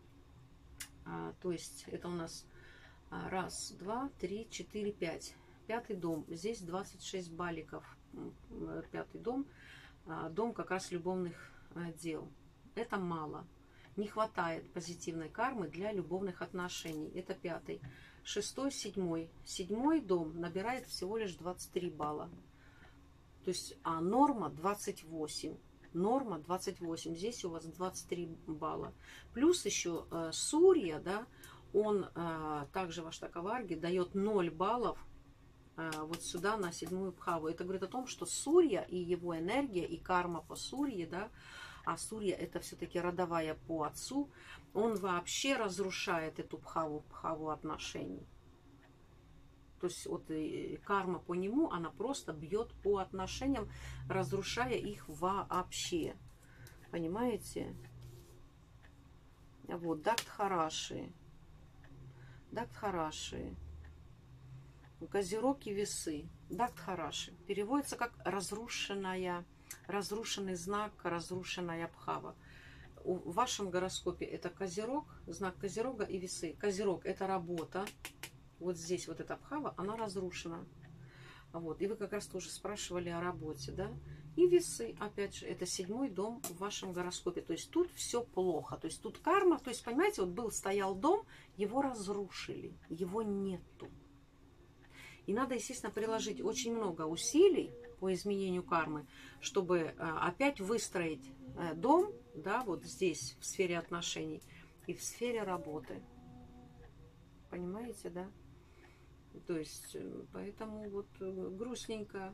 Speaker 1: то есть это у нас 1, 2, 3, 4, 5. 5-й дом. Здесь 26 баликов. 5-й дом. Дом как раз любовных дел. Это мало. Не хватает позитивной кармы для любовных отношений. Это 5-й. 6-й, 7-й. 7-й дом набирает всего лишь 23 балла. То есть, норма 28. Норма 28. Здесь у вас 23 балла. Плюс еще Сурья, да, он также в Аштакаварге дает 0 баллов вот сюда, на 7-ю бхаву. Это говорит о том, что Сурья и его энергия, и карма по Сурье, да, а Сурья это все-таки родовая по отцу, он вообще разрушает эту бхаву отношений. То есть вот карма по нему, она просто бьет по отношениям, разрушая их вообще. Понимаете? Вот, Дактхараши. Дактхараши. Козерог и весы. Дактхараши переводится как разрушенная, разрушенный знак, разрушенная обхава. В вашем гороскопе это Козерог, знак Козерога и Весы. Козерог – это работа. Вот здесь вот эта обхава, она разрушена. Вот. И вы как раз тоже спрашивали о работе, да? И Весы, опять же, это 7-й дом в вашем гороскопе. То есть тут все плохо. То есть тут карма. То есть, понимаете, вот стоял дом, его разрушили, его нету. И надо, естественно, приложить очень много усилий по изменению кармы, чтобы опять выстроить дом, да, вот здесь, в сфере отношений и в сфере работы. Понимаете, да? То есть, поэтому вот грустненько.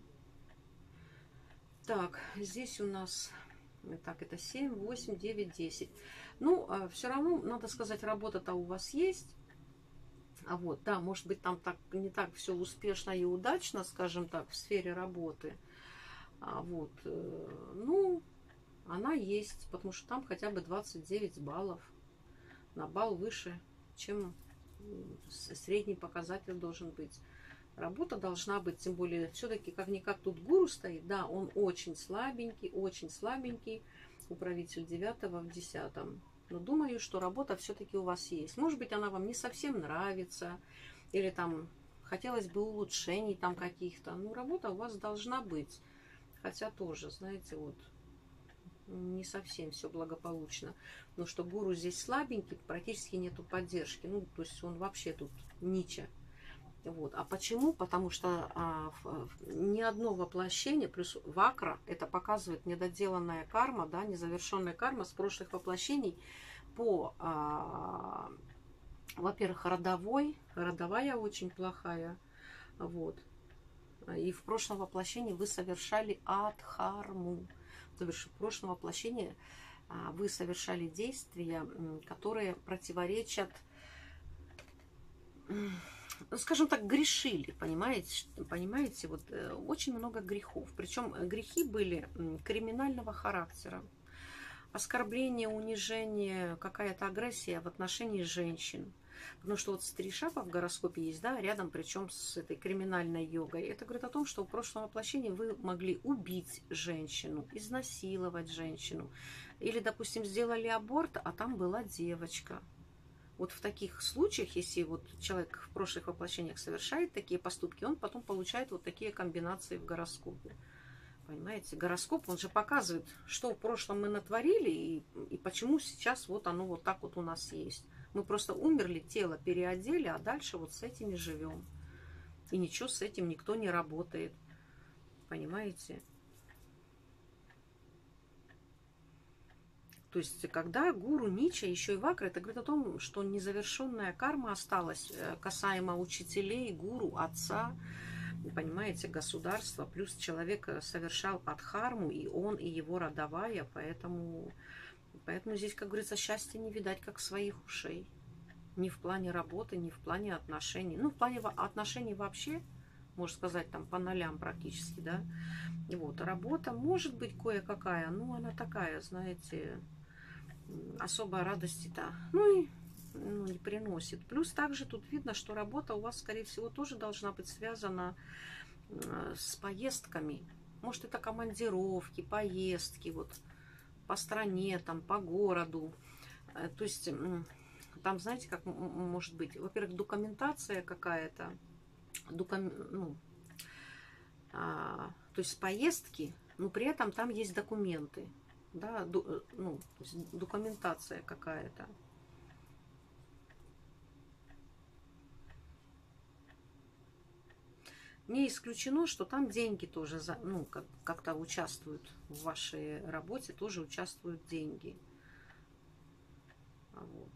Speaker 1: Так, здесь у нас, так, это 7, 8, 9, 10. Ну, все равно, надо сказать, работа-то у вас есть. А вот, да, может быть, там так, не так все успешно и удачно, скажем так, в сфере работы. А вот, ну, она есть, потому что там хотя бы 29 баллов. На балл выше, чем средний показатель должен быть. Работа должна быть, тем более, все-таки как-никак тут гуру стоит. Да, он очень слабенький, управитель 9-го в 10-м. Но думаю, что работа все-таки у вас есть. Может быть, она вам не совсем нравится, или там хотелось бы улучшений там каких-то. Ну, работа у вас должна быть. Хотя тоже, знаете, вот не совсем все благополучно. Но что гуру здесь слабенький, практически нету поддержки. Ну, то есть он вообще тут нича. Вот. А почему? Потому что ни одно воплощение, плюс вакра, это показывает недоделанная карма, да, незавершенная карма с прошлых воплощений по, во-первых, родовая очень плохая, вот. И в прошлом воплощении вы совершали адхарму. То есть в прошлом воплощении вы совершали действия, которые противоречат, скажем так, грешили, понимаете, вот очень много грехов. Причем грехи были криминального характера. Оскорбление, унижение, какая-то агрессия в отношении женщин. Потому что вот стришапа в гороскопе есть, да, рядом, причем с этой криминальной йогой. Это говорит о том, что в прошлом воплощении вы могли убить женщину, изнасиловать женщину. Или, допустим, сделали аборт, а там была девочка. Вот в таких случаях, если вот человек в прошлых воплощениях совершает такие поступки, он потом получает вот такие комбинации в гороскопе. Понимаете, гороскоп, он же показывает, что в прошлом мы натворили и почему сейчас вот оно вот так вот у нас есть. Мы просто умерли, тело переодели, а дальше вот с этими живем. И ничего с этим никто не работает. Понимаете? То есть, когда гуру, нича, еще и вакра, это говорит о том, что незавершенная карма осталась касаемо учителей, гуру, отца, понимаете, государства. Плюс человек совершал адхарму, и он, и его родовая, поэтому здесь, как говорится, счастья не видать, как своих ушей. Ни в плане работы, ни в плане отношений. Ну, в плане отношений вообще, можно сказать, там по нолям практически, да. И вот, работа может быть кое-какая, но она такая, знаете, особой радости-то, не приносит. Плюс также тут видно, что работа у вас, скорее всего, тоже должна быть связана с поездками. Может, это командировки, поездки, вот, по стране, там, по городу. То есть, там, знаете, как может быть? Во-первых, документация какая-то, то есть поездки, но при этом там есть документы, да, документация какая-то. Не исключено, что там деньги тоже, как-то участвуют в вашей работе, тоже участвуют деньги. Вот.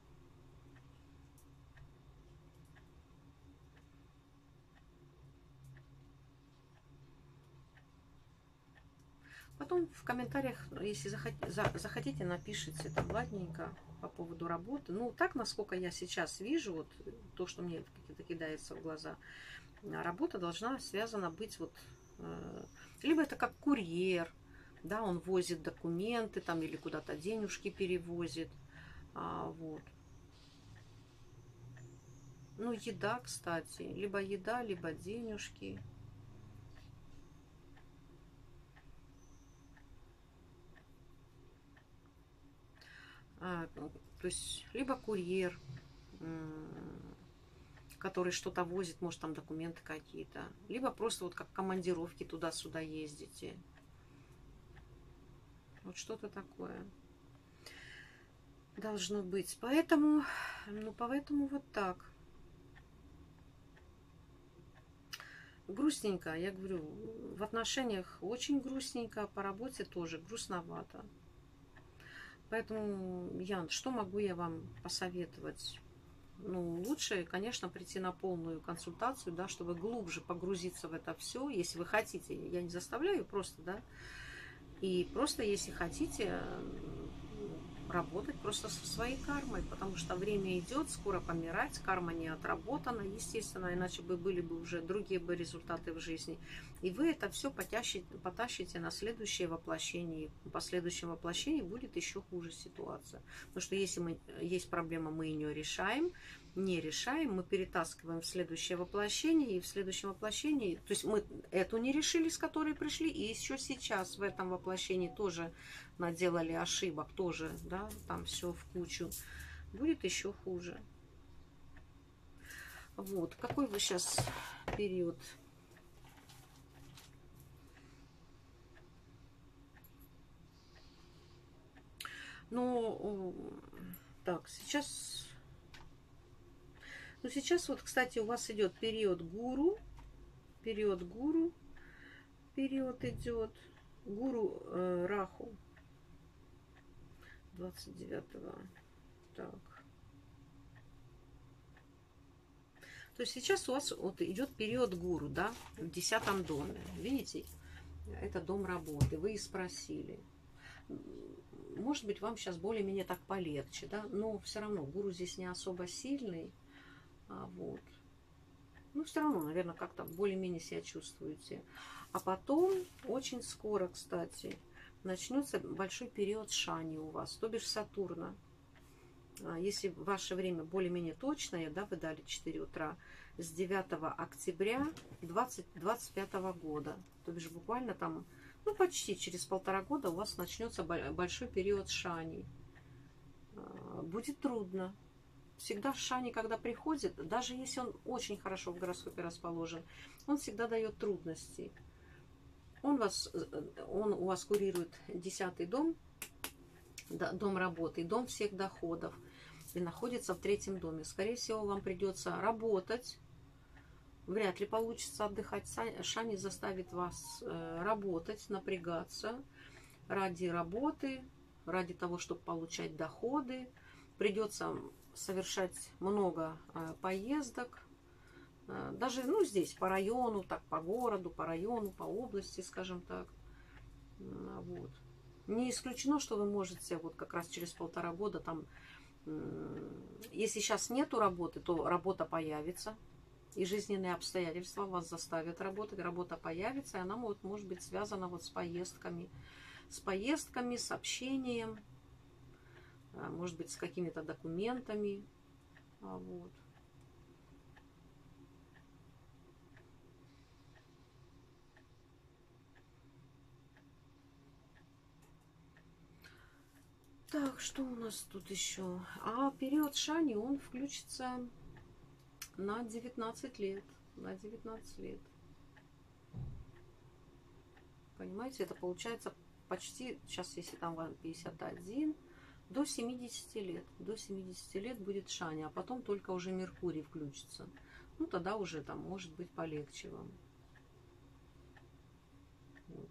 Speaker 1: Потом в комментариях, если захотите, напишите там ладненько по поводу работы. Ну, так, насколько я сейчас вижу, вот то, что мне какие-то кидается в глаза, работа должна связана быть вот, либо это как курьер, да, он возит документы там или куда-то денежки перевозит, вот. Ну, еда, кстати, либо еда, либо денежки. То есть либо курьер, который что-то возит, может, там документы какие-то, либо просто вот как командировки туда-сюда ездите. Вот что-то такое должно быть. Поэтому, поэтому вот так. Грустненько, я говорю, в отношениях очень грустненько, по работе тоже грустновато. Поэтому, Ян, что могу я вам посоветовать? Лучше, конечно, прийти на полную консультацию, да, чтобы глубже погрузиться в это все, если вы хотите. Я не заставляю просто, да. И просто, если хотите, работать просто со своей кармой, потому что время идет, скоро помирать, карма не отработана, естественно, иначе были бы уже другие бы результаты в жизни. И вы это все потащите на следующее воплощение. И по следующему воплощению будет еще хуже ситуация. Потому что если есть проблема, мы ее не решаем, мы перетаскиваем в следующее воплощение, и в следующем воплощении, то есть мы эту не решили, с которой пришли, и еще сейчас в этом воплощении тоже наделали ошибок, тоже, да, там все в кучу, будет еще хуже. Вот, какой вы сейчас период? Так, сейчас... сейчас вот, кстати, у вас идет период гуру, период идет, гуру Раху, 29-го, так. То есть сейчас у вас вот идет период гуру, да, в 10-м доме, видите, это дом работы, вы и спросили. Может быть, вам сейчас более-менее так полегче, да, но все равно гуру здесь не особо сильный, вот. Все равно, наверное, как-то более-менее себя чувствуете. А потом, очень скоро, кстати, начнется большой период Шани у вас, то бишь Сатурна. Если ваше время более-менее точное, да, вы дали 4 утра, с 9 октября 2025 года, то бишь буквально там, почти через 1,5 года у вас начнется большой период Шани. Будет трудно. Всегда Шани, когда приходит, даже если он очень хорошо в гороскопе расположен, он всегда дает трудности. Он у вас курирует 10-й дом, дом работы, дом всех доходов, и находится в 3-м доме. Скорее всего, вам придется работать. Вряд ли получится отдыхать. Шани заставит вас работать, напрягаться ради работы, ради того, чтобы получать доходы. Придется совершать много поездок. Даже, здесь, по району, так, по городу, по району, по области, скажем так. Вот. Не исключено, что вы можете вот как раз через 1,5 года там, если сейчас нету работы, то работа появится. И жизненные обстоятельства вас заставят работать. Работа появится, и она может быть связана вот с поездками. С общением, может быть, с какими-то документами. Вот. Так, что у нас тут еще? Период Шани, он включится на 19 лет. На 19 лет. Понимаете, это получается почти, сейчас если там вам 51, до 70 лет. До 70 лет будет Шани, а потом только уже Меркурий включится. Тогда уже там может быть полегче вам. Вот.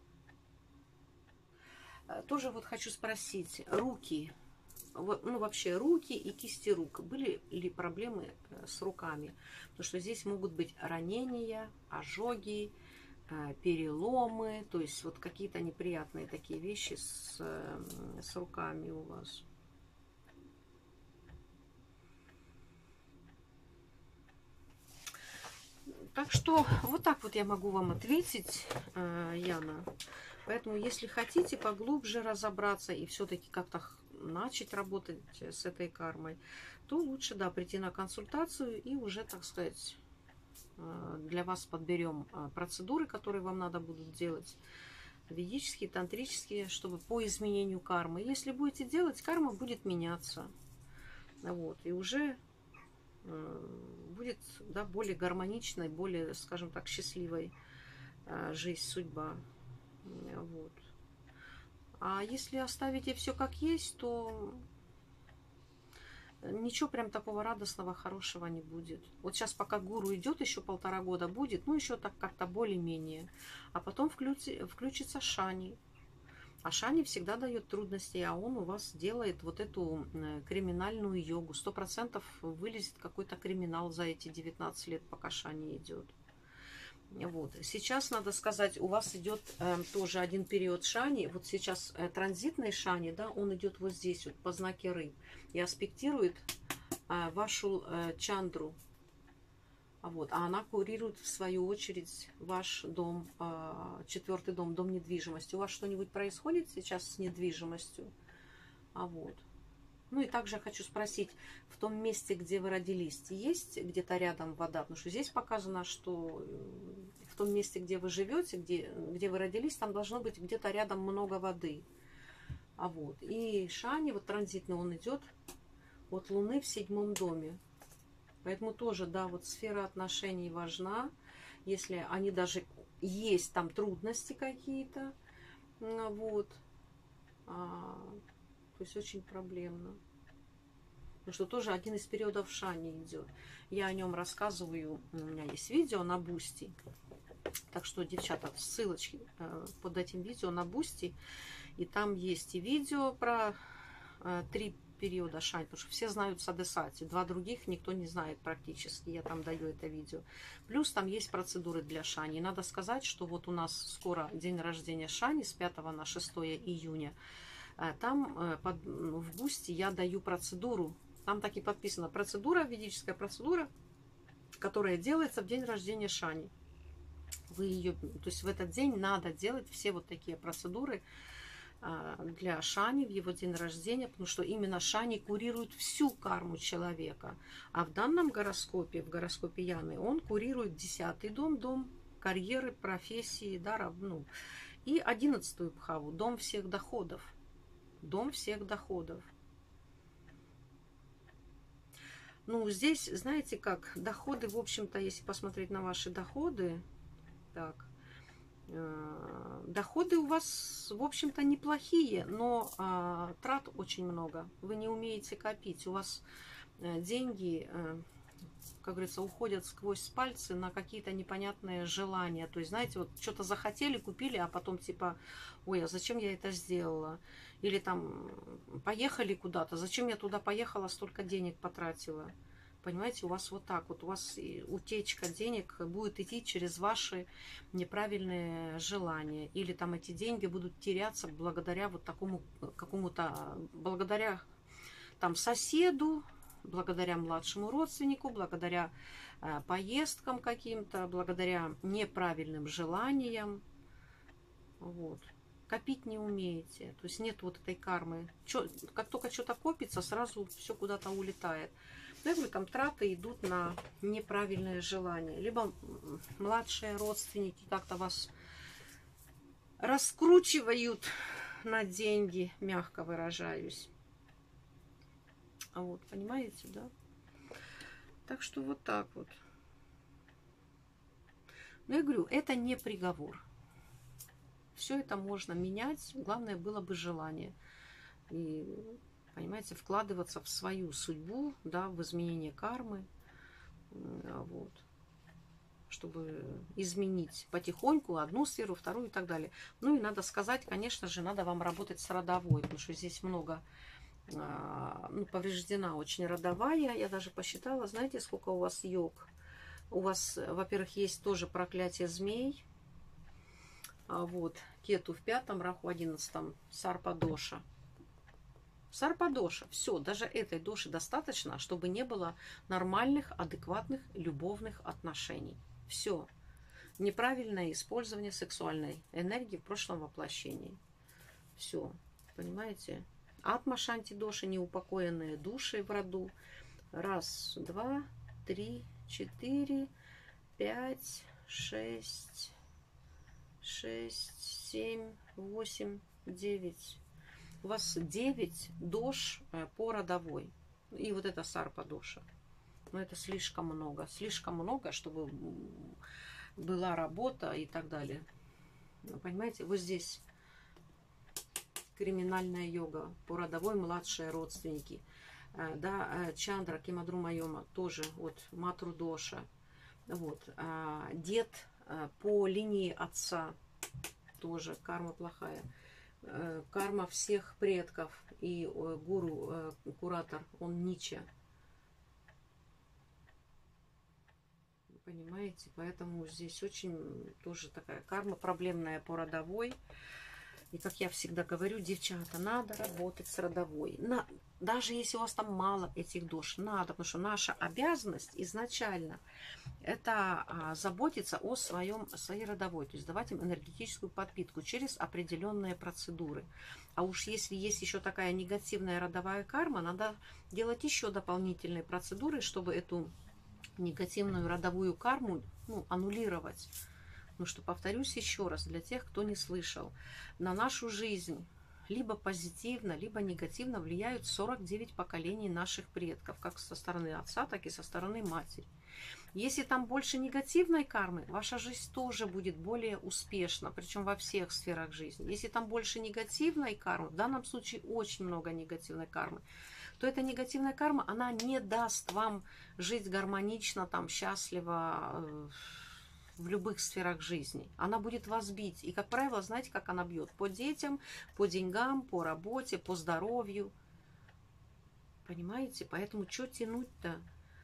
Speaker 1: Тоже вот хочу спросить, руки, вообще руки и кисти рук, были ли проблемы с руками? Потому что здесь могут быть ранения, ожоги, переломы, то есть вот какие-то неприятные такие вещи с руками у вас. Так что вот так вот я могу вам ответить, Яна. Поэтому, если хотите поглубже разобраться и все-таки как-то начать работать с этой кармой, то лучше, да, прийти на консультацию и уже, так сказать, для вас подберем процедуры, которые вам надо будут делать. ведические, тантрические, чтобы по изменению кармы. Если будете делать, карма будет меняться. Вот, и уже будет, да, более гармоничной, более, скажем так, счастливой жизнь, судьба. Вот. А если оставите все как есть, то ничего прям такого радостного, хорошего не будет. Вот сейчас пока гуру идет, еще 1,5 года будет, ну еще так как-то более-менее. А потом включится шани. А шани всегда дает трудности, а он у вас делает вот эту криминальную йогу. 100% вылезет какой-то криминал за эти 19 лет, пока шани идет. Вот. Сейчас, надо сказать, у вас идет тоже один период шани. Вот сейчас транзитный шани, да, он идет вот здесь, вот по знаке рыб. И аспектирует вашу чандру. Вот. А она курирует, в свою очередь, ваш дом, 4-й дом, дом недвижимости. У вас что-нибудь происходит сейчас с недвижимостью? Вот. Ну и также хочу спросить, в том месте, где вы родились, есть где-то рядом вода? Потому что здесь показано, что в том месте, где вы живете, где вы родились, там должно быть где-то рядом много воды. Вот. И шани, вот транзитный, он идет от Луны в 7-м доме. Поэтому тоже, да, вот сфера отношений важна. Если они даже есть, там трудности какие-то, вот, то есть очень проблемно. Потому что тоже один из периодов шани идет. Я о нем рассказываю, у меня есть видео на Бусти. Так что, девчата, ссылочки под этим видео на Бусти. И там есть и видео про 3 периода шани, потому что все знают садесати, 2 других никто не знает практически, я там даю это видео. Плюс там есть процедуры для шани. И надо сказать, что вот у нас скоро день рождения шани с 5 на 6 июня. Там в Бусти я даю процедуру, там так и подписано, процедура, ведическая процедура, которая делается в день рождения шани. Вы ее, то есть в этот день надо делать все вот такие процедуры для шани в его день рождения, потому что именно шани курирует всю карму человека. А в данном гороскопе, в гороскопе Яны, он курирует 10-й дом, дом карьеры, профессии, да, ну, и 11-ю бхаву, дом всех доходов. Дом всех доходов. Ну, здесь, знаете как, доходы, в общем-то, если посмотреть на ваши доходы, так, доходы у вас, в общем-то, неплохие, но трат очень много. Вы не умеете копить. У вас деньги, как говорится, уходят сквозь пальцы на какие-то непонятные желания. То есть, знаете, вот что-то захотели, купили, а потом типа, ой, а зачем я это сделала? Или там, поехали куда-то, зачем я туда поехала, столько денег потратила? Понимаете, у вас вот так вот, у вас утечка денег будет идти через ваши неправильные желания. Или там эти деньги будут теряться благодаря вот такому какому-то, благодаря там соседу, благодаря младшему родственнику, благодаря поездкам каким-то, благодаря неправильным желаниям. Вот. Копить не умеете. То есть нет вот этой кармы. Как только что-то копится, сразу все куда-то улетает. Ну, я говорю, там траты идут на неправильное желание. Либо младшие родственники как-то вас раскручивают на деньги, мягко выражаюсь. Вот, понимаете, да? Так что вот так вот. Но я говорю, это не приговор. Все это можно менять. Главное было бы желание. И, понимаете, вкладываться в свою судьбу, да, в изменение кармы. Вот. Чтобы изменить потихоньку одну сферу, вторую и так далее. Ну и надо сказать, конечно же, надо вам работать с родовой, потому что здесь много, ну, повреждена очень родовая. Я даже посчитала, знаете, сколько у вас йог. У вас, во-первых, есть тоже проклятие змей. Вот, Кету в 5-м, Раху в 11-м, Сарпа-доша. Сарпа-доша. Все, даже этой доши достаточно, чтобы не было нормальных, адекватных, любовных отношений. Все. Неправильное использование сексуальной энергии в прошлом воплощении. Все. Понимаете? Атма шанти доши, неупокоенные души в роду. 1, 2, 3, 4, 5, 6, 6, 7, 8, 9. У вас 9 дож по родовой. И вот это сарпа доша. Но это слишком много. Слишком много, чтобы была работа и так далее. Ну, понимаете, вот здесь криминальная йога по родовой, младшие родственники. Да, Чандра, Кемадру Майома, тоже вот Матру Доша. Вот. Дед по линии отца, тоже карма плохая. Карма всех предков. И гуру, куратор, он Нича. Понимаете? Поэтому здесь очень тоже такая карма проблемная по родовой. И как я всегда говорю, девчата, надо работать с родовой. Даже если у вас там мало этих душ, надо, потому что наша обязанность изначально это заботиться о своей родовой, то есть давать им энергетическую подпитку через определенные процедуры. А уж если есть еще такая негативная родовая карма, надо делать еще дополнительные процедуры, чтобы эту негативную родовую карму аннулировать. Ну что, повторюсь еще раз, для тех, кто не слышал, на нашу жизнь либо позитивно, либо негативно влияют 49 поколений наших предков, как со стороны отца, так и со стороны матери. Если там больше негативной кармы, ваша жизнь тоже будет более успешна, причем во всех сферах жизни. Если там больше негативной кармы, в данном случае очень много негативной кармы, то эта негативная карма, она не даст вам жить гармонично, там, счастливо, в любых сферах жизни. Она будет вас бить. И, как правило, знаете, как она бьет? По детям, по деньгам, по работе, по здоровью. Понимаете? Поэтому что тянуть-то?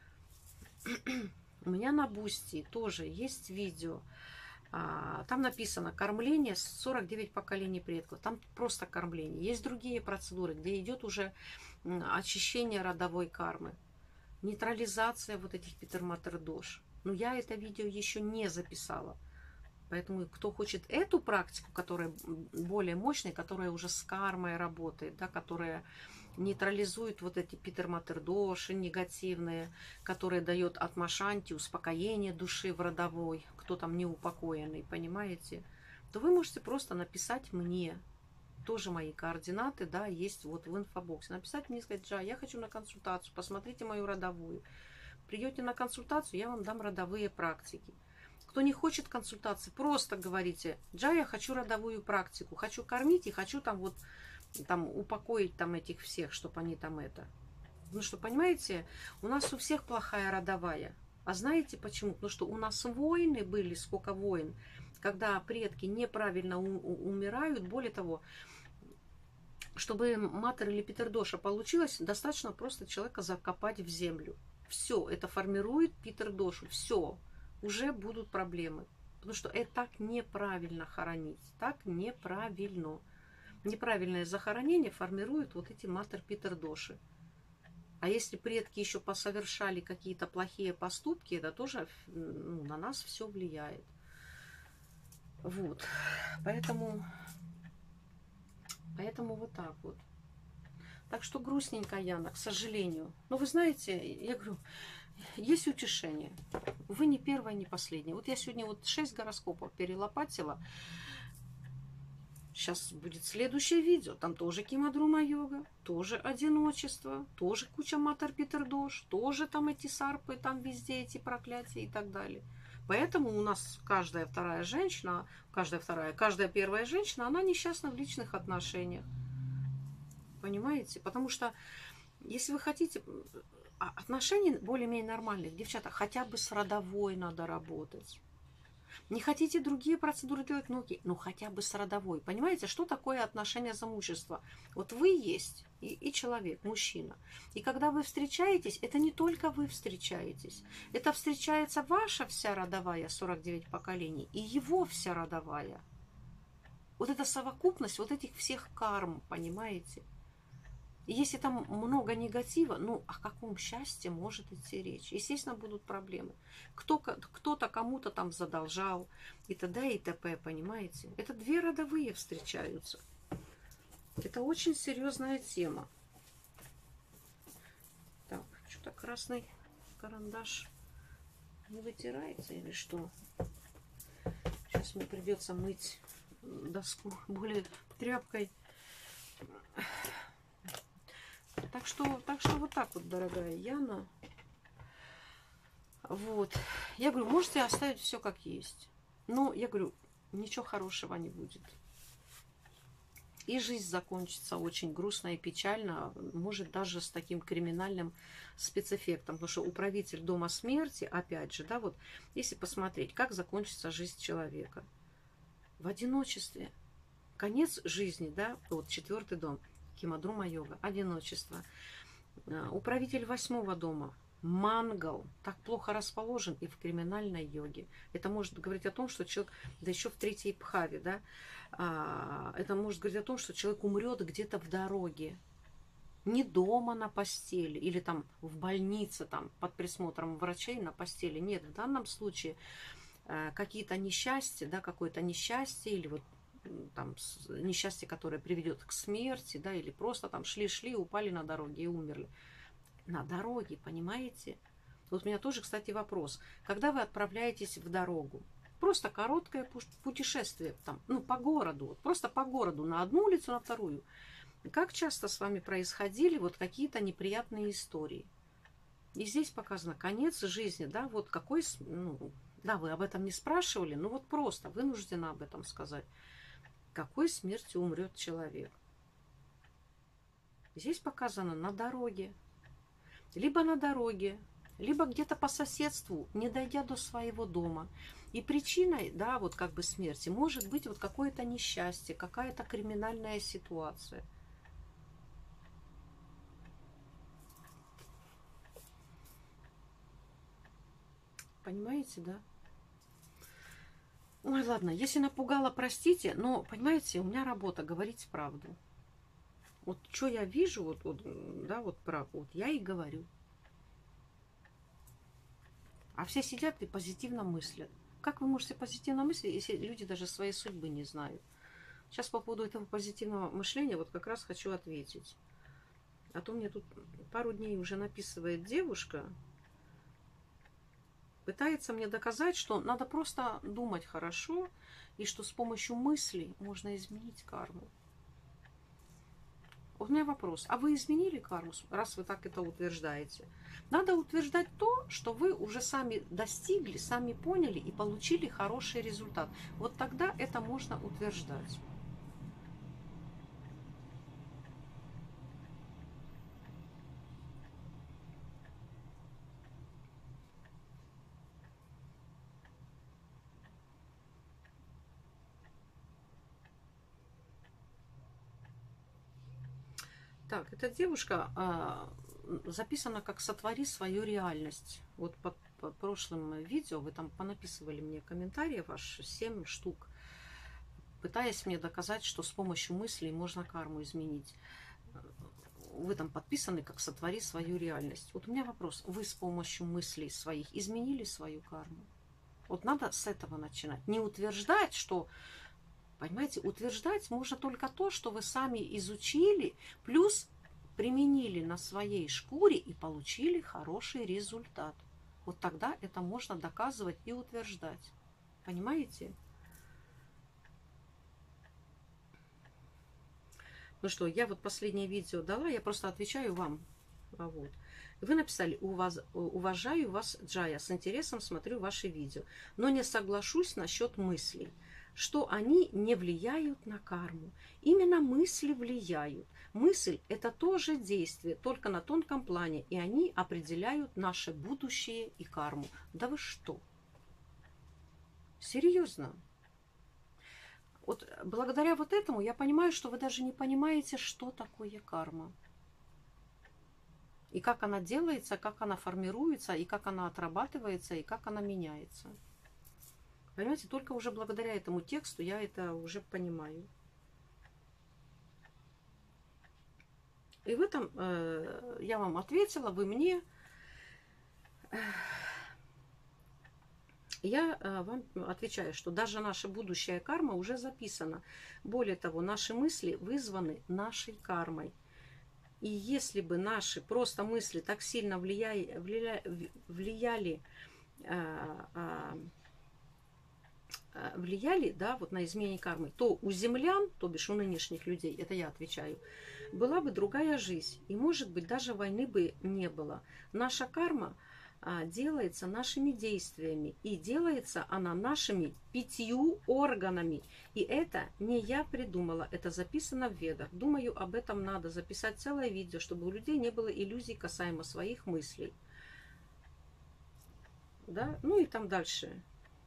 Speaker 1: У меня на Бусти тоже есть видео. Там написано кормление 49 поколений предков. Там просто кормление. Есть другие процедуры, где идет уже очищение родовой кармы. Нейтрализация вот этих питер-матер-дош. Но я это видео еще не записала. Поэтому кто хочет эту практику, которая более мощная, которая уже с кармой работает, да, которая нейтрализует вот эти питер-матер-доши негативные, которая дает атмашанти, успокоение души в родовой, кто там неупокоенный, понимаете, то вы можете просто написать мне. Тоже мои координаты, да, есть вот в инфобоксе. Написать мне и сказать: Джа, я хочу на консультацию, посмотрите мою родовую. Придете на консультацию, я вам дам родовые практики. Кто не хочет консультации, просто говорите: Джа, я хочу родовую практику, хочу кормить и хочу там вот там упокоить там этих всех, чтобы они там это. Ну что, понимаете, у нас у всех плохая родовая. А знаете почему? Потому что у нас войны были, сколько войн, когда предки неправильно умирают. Более того, чтобы матер или питер-доша получилось, достаточно просто человека закопать в землю. Все, это формирует питер-дошу. Все, уже будут проблемы. Потому что это так неправильно хоронить. Так неправильно. Неправильное захоронение формирует вот эти матер-питер-доши. А если предки еще посовершали какие-то плохие поступки, это тоже на нас все влияет. Вот. Поэтому вот так вот. Так что грустненько, Яна, к сожалению. Но вы знаете, я говорю, есть утешение. Вы не первая, не последняя. Вот я сегодня вот 6 гороскопов перелопатила. Сейчас будет следующее видео. Там тоже кимадрума-йога, тоже одиночество, тоже куча матер-питер-дош, тоже там эти сарпы, там везде эти проклятия и так далее. Поэтому у нас каждая вторая женщина, каждая первая женщина, она несчастна в личных отношениях. Понимаете? Потому что если вы хотите отношений более-менее нормальных, девчата, хотя бы с родовой надо работать. Не хотите другие процедуры делать, ну окей, ну хотя бы с родовой. Понимаете, что такое отношение замужества? Вот вы есть и человек, мужчина. И когда вы встречаетесь, это не только вы встречаетесь. Это встречается ваша вся родовая, 49 поколений, и его вся родовая. Вот это совокупность вот этих всех карм, понимаете? И если там много негатива, ну о каком счастье может идти речь? Естественно, будут проблемы. Кто-то кому-то там задолжал и т.д. и т.п., понимаете? Это две родовые встречаются. Это очень серьезная тема. Так, что-то красный карандаш не вытирается или что? Сейчас мне придется мыть доску более тряпкой. Так что вот так вот, дорогая Яна. Вот. Я говорю, можете оставить все как есть. Но, я говорю, ничего хорошего не будет. И жизнь закончится очень грустно и печально. Может, даже с таким криминальным спецэффектом. Потому что управитель дома смерти, опять же, да, вот, если посмотреть, как закончится жизнь человека. В одиночестве. Конец жизни, да, вот 4-й дом, Химадрума-йога, одиночество. Управитель 8-го дома, мангал, так плохо расположен и в криминальной йоге. Это может говорить о том, что человек, да еще в 3-й бхаве, да, это может говорить о том, что человек умрет где-то в дороге, не дома на постели или там в больнице, там под присмотром врачей на постели. Нет, в данном случае какие-то несчастья, да, какое-то несчастье или вот там несчастье, которое приведет к смерти, да, или просто там шли-шли, упали на дороге и умерли. На дороге, понимаете? Вот у меня тоже, кстати, вопрос. Когда вы отправляетесь в дорогу, просто короткое путешествие там, ну, по городу, вот просто по городу, на одну улицу, на вторую, как часто с вами происходили вот какие-то неприятные истории? И здесь показано конец жизни, да, вот какой, ну, да, вы об этом не спрашивали, но вот просто вынуждена об этом сказать. Какой смертью умрет человек? Здесь показано на дороге. Либо на дороге, либо где-то по соседству, не дойдя до своего дома. И причиной, да, вот как бы смерти может быть вот какое-то несчастье, какая-то криминальная ситуация. Понимаете, да? Ой, ладно, если напугала, простите, но, понимаете, у меня работа говорить правду. Вот что я вижу, вот, да, вот правду, вот я и говорю. А все сидят и позитивно мыслят. Как вы можете позитивно мыслить, если люди даже своей судьбы не знают? Сейчас по поводу этого позитивного мышления вот как раз хочу ответить. А то мне тут пару дней уже написывает девушка, пытается мне доказать, что надо просто думать хорошо, и что с помощью мыслей можно изменить карму. Вот у меня вопрос. А вы изменили карму, раз вы так это утверждаете? Надо утверждать то, что вы уже сами достигли, сами поняли и получили хороший результат. Вот тогда это можно утверждать. Так, эта девушка записана как «Сотвори свою реальность». Вот под прошлым видео вы там понаписывали мне комментариев аж 7 штук, пытаясь мне доказать, что с помощью мыслей можно карму изменить. Вы там подписаны как «Сотвори свою реальность». Вот у меня вопрос. Вы с помощью мыслей своих изменили свою карму? Вот надо с этого начинать. Не утверждать, что... Понимаете, утверждать можно только то, что вы сами изучили, плюс применили на своей шкуре и получили хороший результат. Вот тогда это можно доказывать и утверждать. Понимаете? Ну что, я вот последнее видео дала, я просто отвечаю вам. Вот. Вы написали: уважаю вас, Джая, с интересом смотрю ваши видео, но не соглашусь насчет мыслей, что они не влияют на карму. Именно мысли влияют. Мысль – это тоже действие, только на тонком плане, и они определяют наше будущее и карму. Да вы что? Серьезно? Вот благодаря вот этому я понимаю, что вы даже не понимаете, что такое карма. И как она делается, как она формируется, и как она отрабатывается, и как она меняется. Понимаете, только уже благодаря этому тексту я это уже понимаю. И в этом я вам ответила, вы мне. Я вам отвечаю, что даже наша будущая карма уже записана. Более того, наши мысли вызваны нашей кармой. И если бы наши просто мысли так сильно влияли влияли, да, вот на изменение кармы, то у землян, то бишь у нынешних людей, это я отвечаю, была бы другая жизнь. И, может быть, даже войны бы не было. Наша карма делается нашими действиями. И делается она нашими 5 органами. И это не я придумала, это записано в Ведах. Думаю, об этом надо записать целое видео, чтобы у людей не было иллюзий касаемо своих мыслей. Да? Ну и там дальше.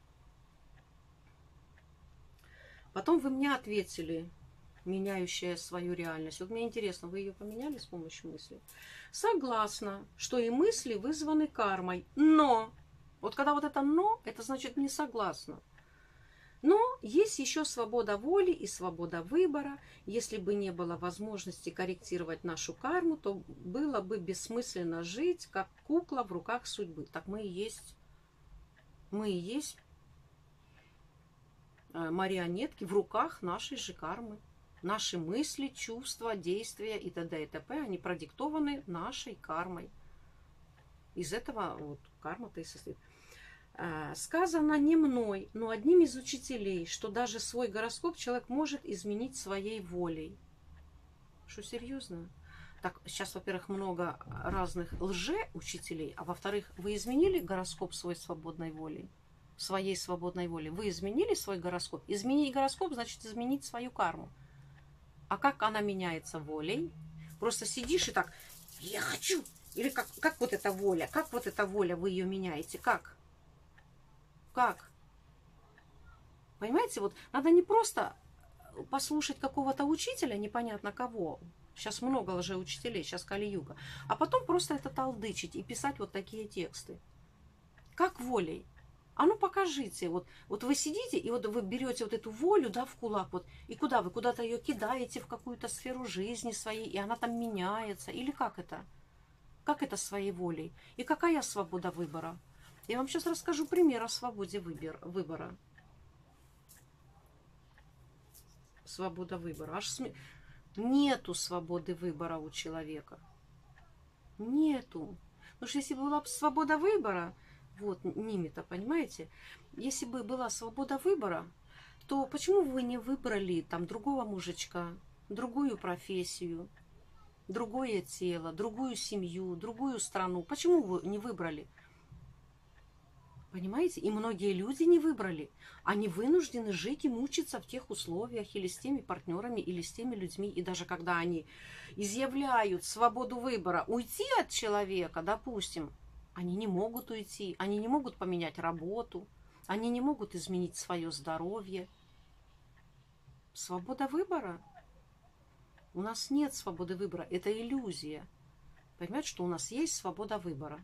Speaker 1: Потом вы мне ответили, меняющая свою реальность. Вот мне интересно, вы ее поменяли с помощью мысли? Согласна, что и мысли вызваны кармой. Но, вот когда вот это «но», это значит не согласна. Но есть еще свобода воли и свобода выбора. Если бы не было возможности корректировать нашу карму, то было бы бессмысленно жить, как кукла в руках судьбы. Так мы и есть. Мы и есть марионетки в руках нашей же кармы. Наши мысли, чувства, действия и т.д. и т.п. они продиктованы нашей кармой. Из этого вот карма-то и состоит. Сказано не мной, но одним из учителей, что даже свой гороскоп человек может изменить своей волей. Что, серьезно? Так, сейчас, во-первых, много разных лже-учителей, а во-вторых, вы изменили гороскоп своей свободной волей? Своей свободной волей. Вы изменили свой гороскоп? Изменить гороскоп значит изменить свою карму. А как она меняется волей? Просто сидишь и так, я хочу. Или как вот эта воля? Как вот эта воля, вы ее меняете? Как? Как? Понимаете, вот надо не просто послушать какого-то учителя, непонятно кого. Сейчас много лжеучителей, сейчас Кали-юга. А потом просто это толдычить и писать вот такие тексты. Как волей? А ну покажите, вот вы сидите, и вот вы берете вот эту волю, да, в кулак, вот, и куда вы куда-то ее кидаете в какую-то сферу жизни своей, и она там меняется, или как это? Как это своей волей? И какая свобода выбора? Я вам сейчас расскажу пример о свободе выбора. Свобода выбора. Нету свободы выбора у человека. Нету. Потому что если бы была свобода выбора, вот, ними-то, понимаете? Если бы была свобода выбора, то почему вы не выбрали там другого мужичка, другую профессию, другое тело, другую семью, другую страну? Почему вы не выбрали? Понимаете? И многие люди не выбрали. Они вынуждены жить и мучиться в тех условиях, или с теми партнерами, или с теми людьми. И даже когда они изъявляют свободу выбора уйти от человека, допустим, они не могут уйти, они не могут поменять работу, они не могут изменить свое здоровье. Свобода выбора? У нас нет свободы выбора, это иллюзия. Понимаете, что у нас есть свобода выбора.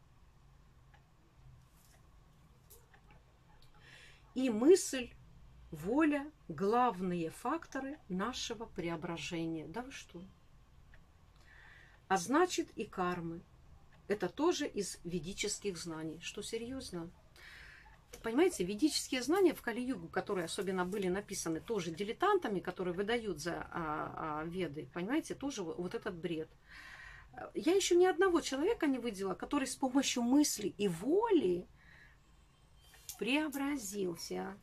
Speaker 1: И мысль, воля – главные факторы нашего преображения. Да вы что? А значит и кармы. Это тоже из ведических знаний. Что, серьезно? Понимаете, ведические знания в Кали-югу, которые особенно были написаны тоже дилетантами, которые выдают за веды, понимаете, тоже вот этот бред. Я еще ни одного человека не видела, который с помощью мысли и воли преобразился.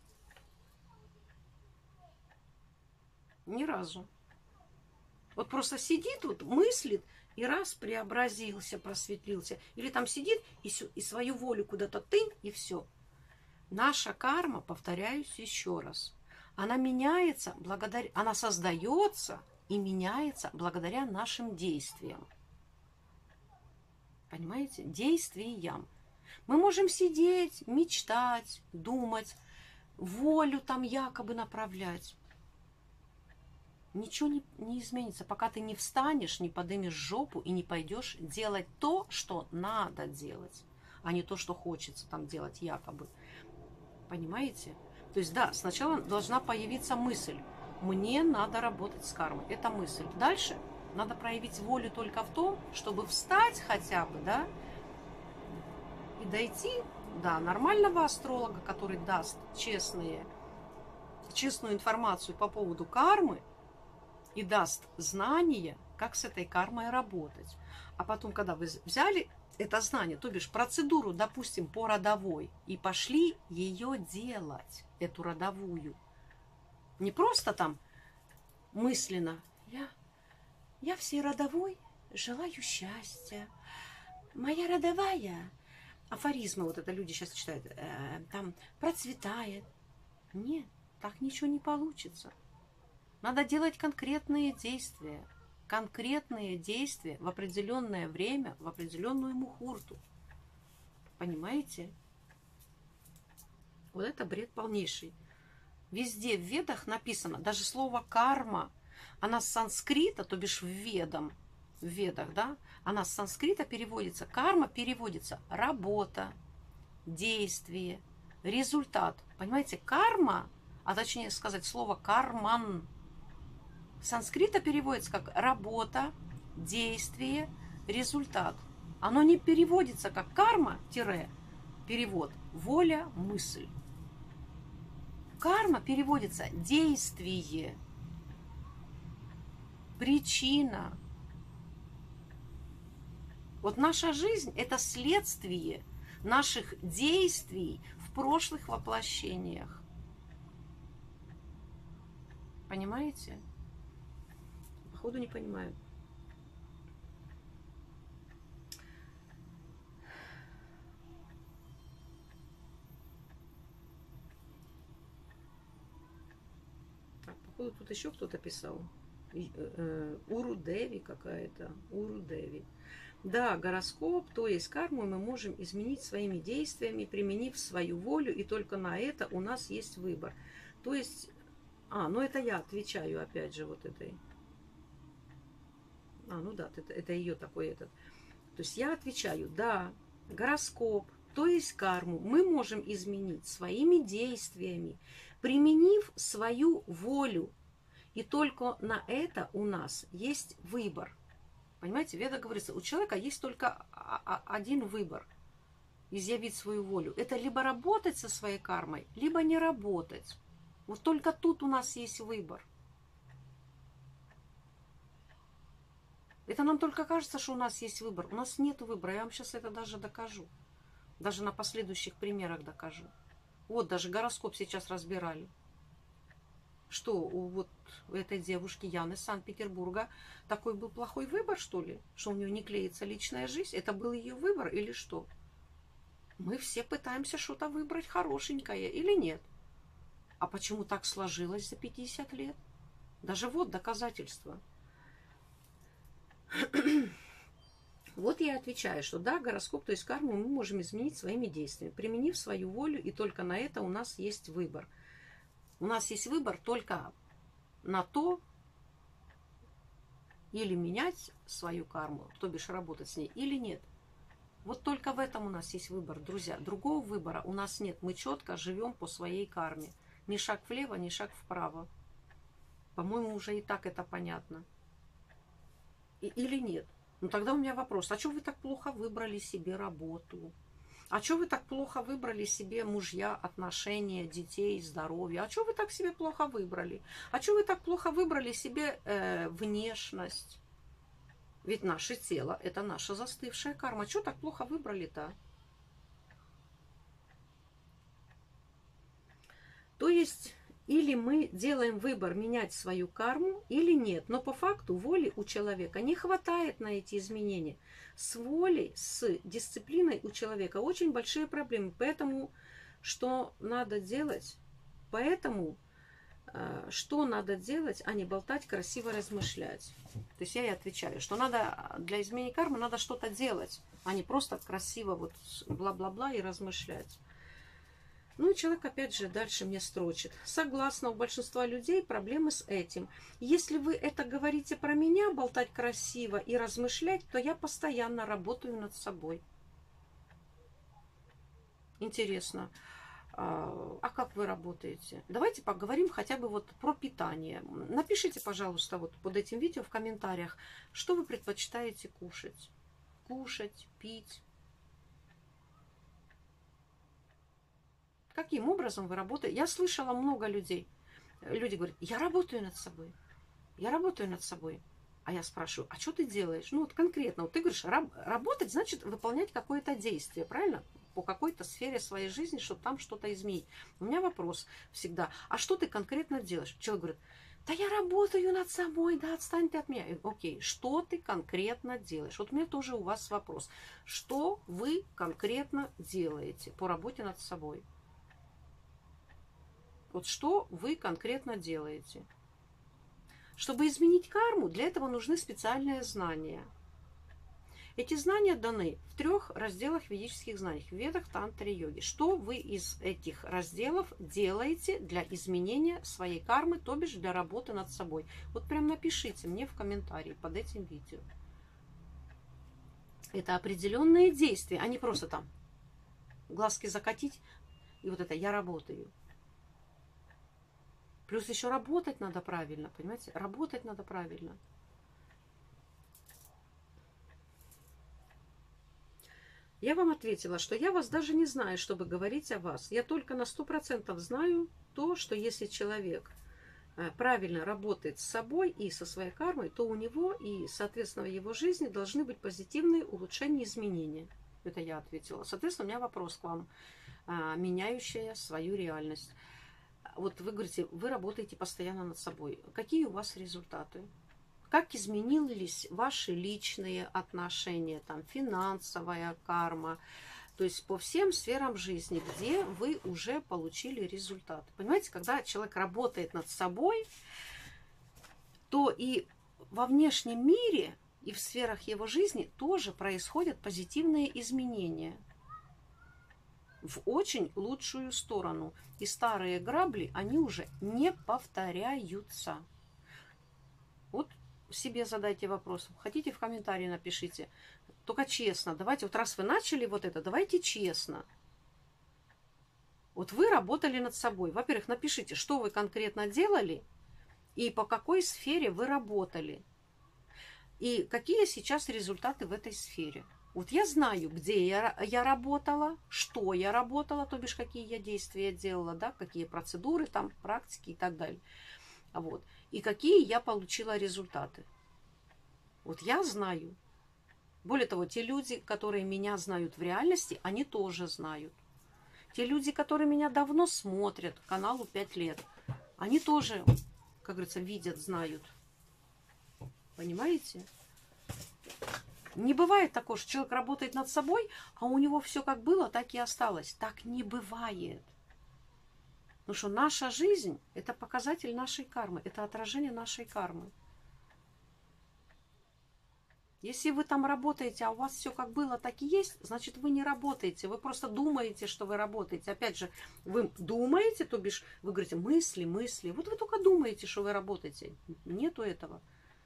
Speaker 1: Ни разу. Вот просто сидит, вот мыслит, и раз преобразился, просветлился. Или там сидит и свою волю куда-то тынь, и все. Наша карма, повторяюсь еще раз, она меняется благодаря, она создается и меняется благодаря нашим действиям. Понимаете? Действиям. Мы можем сидеть, мечтать, думать, волю там якобы направлять. Ничего не изменится, пока ты не встанешь, не поднимешь жопу и не пойдешь делать то, что надо делать, а не то, что хочется там делать якобы. Понимаете? То есть, да, сначала должна появиться мысль. Мне надо работать с кармой. Это мысль. Дальше надо проявить волю только в том, чтобы встать хотя бы, да, и дойти до нормального астролога, который даст честную информацию по поводу кармы и даст знания, как с этой кармой работать. А потом, когда вы взяли это знание, то бишь процедуру, допустим, по родовой, и пошли ее делать, эту родовую. Не просто там мысленно, я всей родовой желаю счастья, моя родовая, афоризмы, вот это люди сейчас читают, там процветает. Нет, так ничего не получится. Надо делать конкретные действия в определенное время, в определенную мухурту. Понимаете? Вот это бред полнейший. Везде в ведах написано, даже слово карма, она с санскрита, то бишь в ведах, да, она с санскрита переводится, карма переводится работа, действие, результат. Понимаете, карма, а точнее сказать слово карман, с санскрита переводится как работа, действие, результат. Оно не переводится как карма-перевод, воля, мысль. Карма переводится действие, причина. Вот наша жизнь – это следствие наших действий в прошлых воплощениях. Понимаете? Походу не понимаю. Так, походу тут еще кто-то писал. Уру-деви какая-то. Уру-деви. Да, гороскоп, то есть карму мы можем изменить своими действиями, применив свою волю, и только на это у нас есть выбор. То есть, ну это я отвечаю опять же вот этой. Ну да, это ее такой этот. То есть я отвечаю, да, гороскоп, то есть карму мы можем изменить своими действиями, применив свою волю. И только на это у нас есть выбор. Понимаете, в Ведах говорится, у человека есть только один выбор. Изъявить свою волю. Это либо работать со своей кармой, либо не работать. Вот только тут у нас есть выбор. Это нам только кажется, что у нас есть выбор. У нас нет выбора. Я вам сейчас это даже докажу. Даже на последующих примерах докажу. Вот даже гороскоп сейчас разбирали. Что у этой девушки Яны из Санкт-Петербурга такой был плохой выбор, что ли? Что у нее не клеится личная жизнь? Это был ее выбор или что? Мы все пытаемся что-то выбрать хорошенькое или нет? А почему так сложилось за 50 лет? Даже вот доказательства. Вот я отвечаю, что да, гороскоп, то есть карму мы можем изменить своими действиями, применив свою волю, и только на это у нас есть выбор. У нас есть выбор только на то, или менять свою карму, то бишь работать с ней, или нет. Вот только в этом у нас есть выбор, друзья. Другого выбора у нас нет. Мы четко живем по своей карме. Ни шаг влево, ни шаг вправо. По-моему, уже и так это понятно. Или нет? Ну тогда у меня вопрос. А что вы так плохо выбрали себе работу? А что вы так плохо выбрали себе мужья, отношения, детей, здоровье? А что вы так себе плохо выбрали? А что вы так плохо выбрали себе внешность? Ведь наше тело – это наша застывшая карма. Что так плохо выбрали-то? То есть, или мы делаем выбор менять свою карму, или нет. Но по факту воли у человека не хватает на эти изменения. С волей, с дисциплиной у человека очень большие проблемы. Поэтому что надо делать? Что надо делать, а не болтать, красиво размышлять. То есть я и отвечаю, что надо для изменения кармы надо что-то делать, а не просто красиво вот бла-бла-бла и размышлять. Ну и человек опять же дальше мне строчит. Согласно, у большинства людей проблемы с этим. Если вы это говорите про меня, болтать красиво и размышлять, то я постоянно работаю над собой. Интересно. А как вы работаете? Давайте поговорим хотя бы вот про питание. Напишите, пожалуйста, вот под этим видео в комментариях, что вы предпочитаете кушать. Кушать, пить. Каким образом вы работаете? Я слышала много людей. Люди говорят, я работаю над собой. Я работаю над собой. А я спрашиваю, а что ты делаешь? Ну вот конкретно, вот ты говоришь, работать значит выполнять какое-то действие, правильно? По какой-то сфере своей жизни, чтобы там что-то изменить. У меня вопрос всегда, а что ты конкретно делаешь? Человек говорит, да я работаю над собой, да отстань ты от меня. Окей, что ты конкретно делаешь? Вот у меня тоже у вас вопрос. Что вы конкретно делаете по работе над собой? Вот что вы конкретно делаете? Чтобы изменить карму, для этого нужны специальные знания. Эти знания даны в 3 разделах ведических знаний, в ведах, тантре, йоге. Что вы из этих разделов делаете для изменения своей кармы, то бишь для работы над собой? Вот прям напишите мне в комментарии под этим видео. Это определенные действия, а не просто там глазки закатить и вот это «я работаю». Плюс еще работать надо правильно, понимаете? Работать надо правильно. Я вам ответила, что я вас даже не знаю, чтобы говорить о вас. Я только на 100% знаю то, что если человек правильно работает с собой и со своей кармой, то у него и, соответственно, в его жизни должны быть позитивные улучшения, изменения. Это я ответила. Соответственно, у меня вопрос к вам, меняющая свою реальность. Вот вы говорите, вы работаете постоянно над собой. Какие у вас результаты? Как изменились ваши личные отношения, там, финансовая карма, то есть по всем сферам жизни, где вы уже получили результат. Понимаете, когда человек работает над собой, то и во внешнем мире, и в сферах его жизни тоже происходят позитивные изменения в очень лучшую сторону. И старые грабли, они уже не повторяются. Вот себе задайте вопрос. Хотите, в комментарии напишите. Только честно. Давайте, вот раз вы начали вот это, давайте честно. Вот вы работали над собой. Во-первых, напишите, что вы конкретно делали и по какой сфере вы работали. И какие сейчас результаты в этой сфере. Вот я знаю, где я работала, что я работала, то бишь какие я действия делала, да, какие процедуры, там, практики и так далее. Вот. И какие я получила результаты. Вот я знаю. Более того, те люди, которые меня знают в реальности, они тоже знают. Те люди, которые меня давно смотрят, каналу 5 лет, они тоже, как говорится, видят, знают. Понимаете? Не бывает такого, что человек работает над собой, а у него все как было, так и осталось. Так не бывает. Потому что наша жизнь – это показатель нашей кармы, это отражение нашей кармы. Если вы там работаете, а у вас все как было, так и есть, значит, вы не работаете. Вы просто думаете, что вы работаете. Опять же, вы думаете, то бишь, вы говорите, мысли, мысли. Вот вы только думаете, что вы работаете. Нету этого.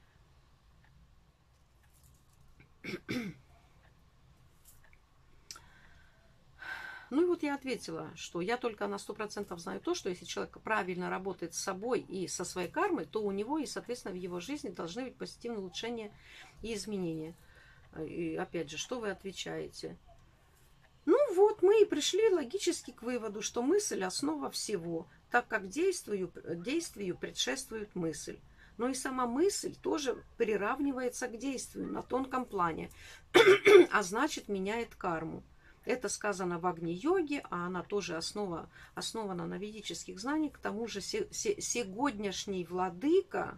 Speaker 1: Ну и вот я ответила, что я только на 100% знаю то, что если человек правильно работает с собой и со своей кармой, то у него и, соответственно, в его жизни должны быть позитивные улучшения и изменения. И опять же, что вы отвечаете? Ну вот, мы и пришли логически к выводу, что мысль – основа всего, так как действию предшествует мысль. Но и сама мысль тоже приравнивается к действию на тонком плане, а значит, меняет карму. Это сказано в Агни-йоге, а она тоже основана на ведических знаниях. К тому же сегодняшний владыка,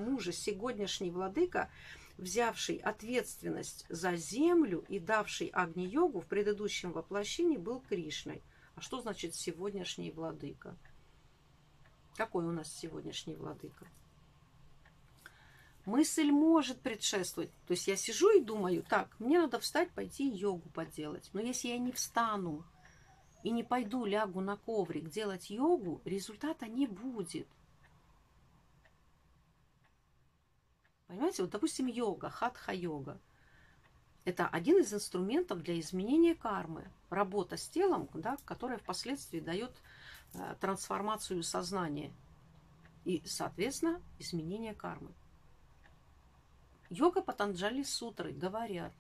Speaker 1: взявший ответственность за землю и давший Агни-йогу в предыдущем воплощении, был Кришной. А что значит сегодняшний владыка? Какой у нас сегодняшний владыка? Мысль может предшествовать. То есть я сижу и думаю, так, мне надо встать, пойти йогу поделать. Но если я не встану и не пойду, лягу на коврик делать йогу, результата не будет. Понимаете, вот, допустим, йога, хатха-йога. Это один из инструментов для изменения кармы. Работа с телом, да, которая впоследствии дает трансформацию сознания. И, соответственно, изменение кармы. Йога Патанджали сутры говорят,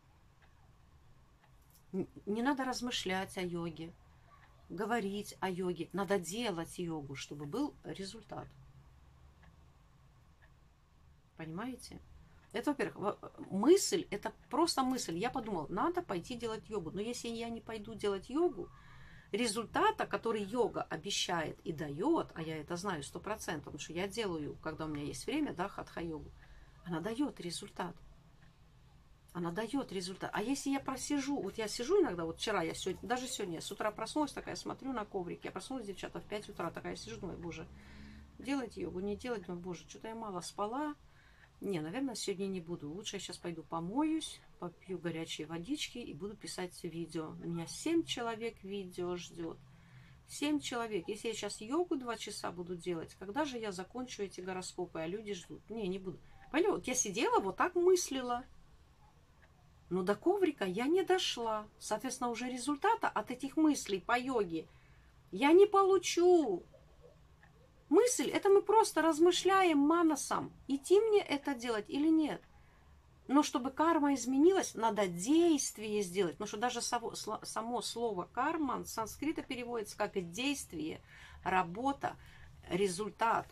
Speaker 1: не надо размышлять о йоге, говорить о йоге, надо делать йогу, чтобы был результат. Понимаете? Это, во-первых, мысль, это просто мысль. Я подумала, надо пойти делать йогу. Но если я не пойду делать йогу, результата, который йога обещает и дает, а я это знаю 100%, потому что я делаю, когда у меня есть время, да, хатха-йогу, она дает результат. Она дает результат. А если я просижу, вот я сижу иногда, вот вчера, я сегодня, даже сегодня, я с утра проснулась такая, смотрю на коврик, я проснулась, девчата, в 5 утра, такая сижу, думаю, боже, делать йогу, не делать, думаю, боже, что-то я мало спала. Не, наверное, сегодня не буду. Лучше я сейчас пойду помоюсь, попью горячей водички и буду писать видео. У меня 7 человек видео ждет. 7 человек. Если я сейчас йогу 2 часа буду делать, когда же я закончу эти гороскопы, а люди ждут? Не буду. Поняла? Вот я сидела, вот так мыслила. Но до коврика я не дошла. Соответственно, уже результата от этих мыслей по йоге я не получу. Мысль, это мы просто размышляем манасом, идти мне это делать или нет. Но чтобы карма изменилась, надо действие сделать. Потому что даже само слово карма с санскрита переводится как действие, работа, результат.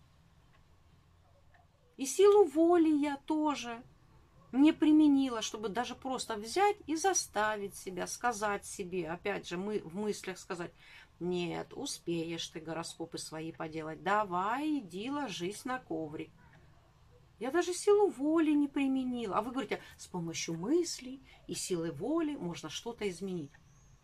Speaker 1: И силу воли я тоже не применила, чтобы даже просто взять и заставить себя, сказать себе, опять же, в мыслях сказать, нет, успеешь ты гороскопы свои поделать, давай иди ложись на коврик. Я даже силу воли не применила. А вы говорите, с помощью мыслей и силы воли можно что-то изменить.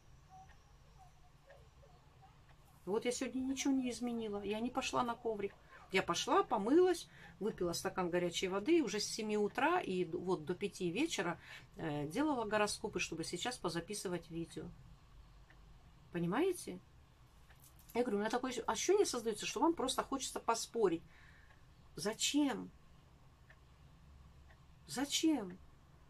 Speaker 1: Вот я сегодня ничего не изменила. Я не пошла на коврик. Я пошла, помылась, выпила стакан горячей воды, и уже с 7 утра и вот до 5 вечера делала гороскопы, чтобы сейчас позаписывать видео. Понимаете? Я говорю, у меня такое ощущение создается, что вам просто хочется поспорить. Зачем? Зачем?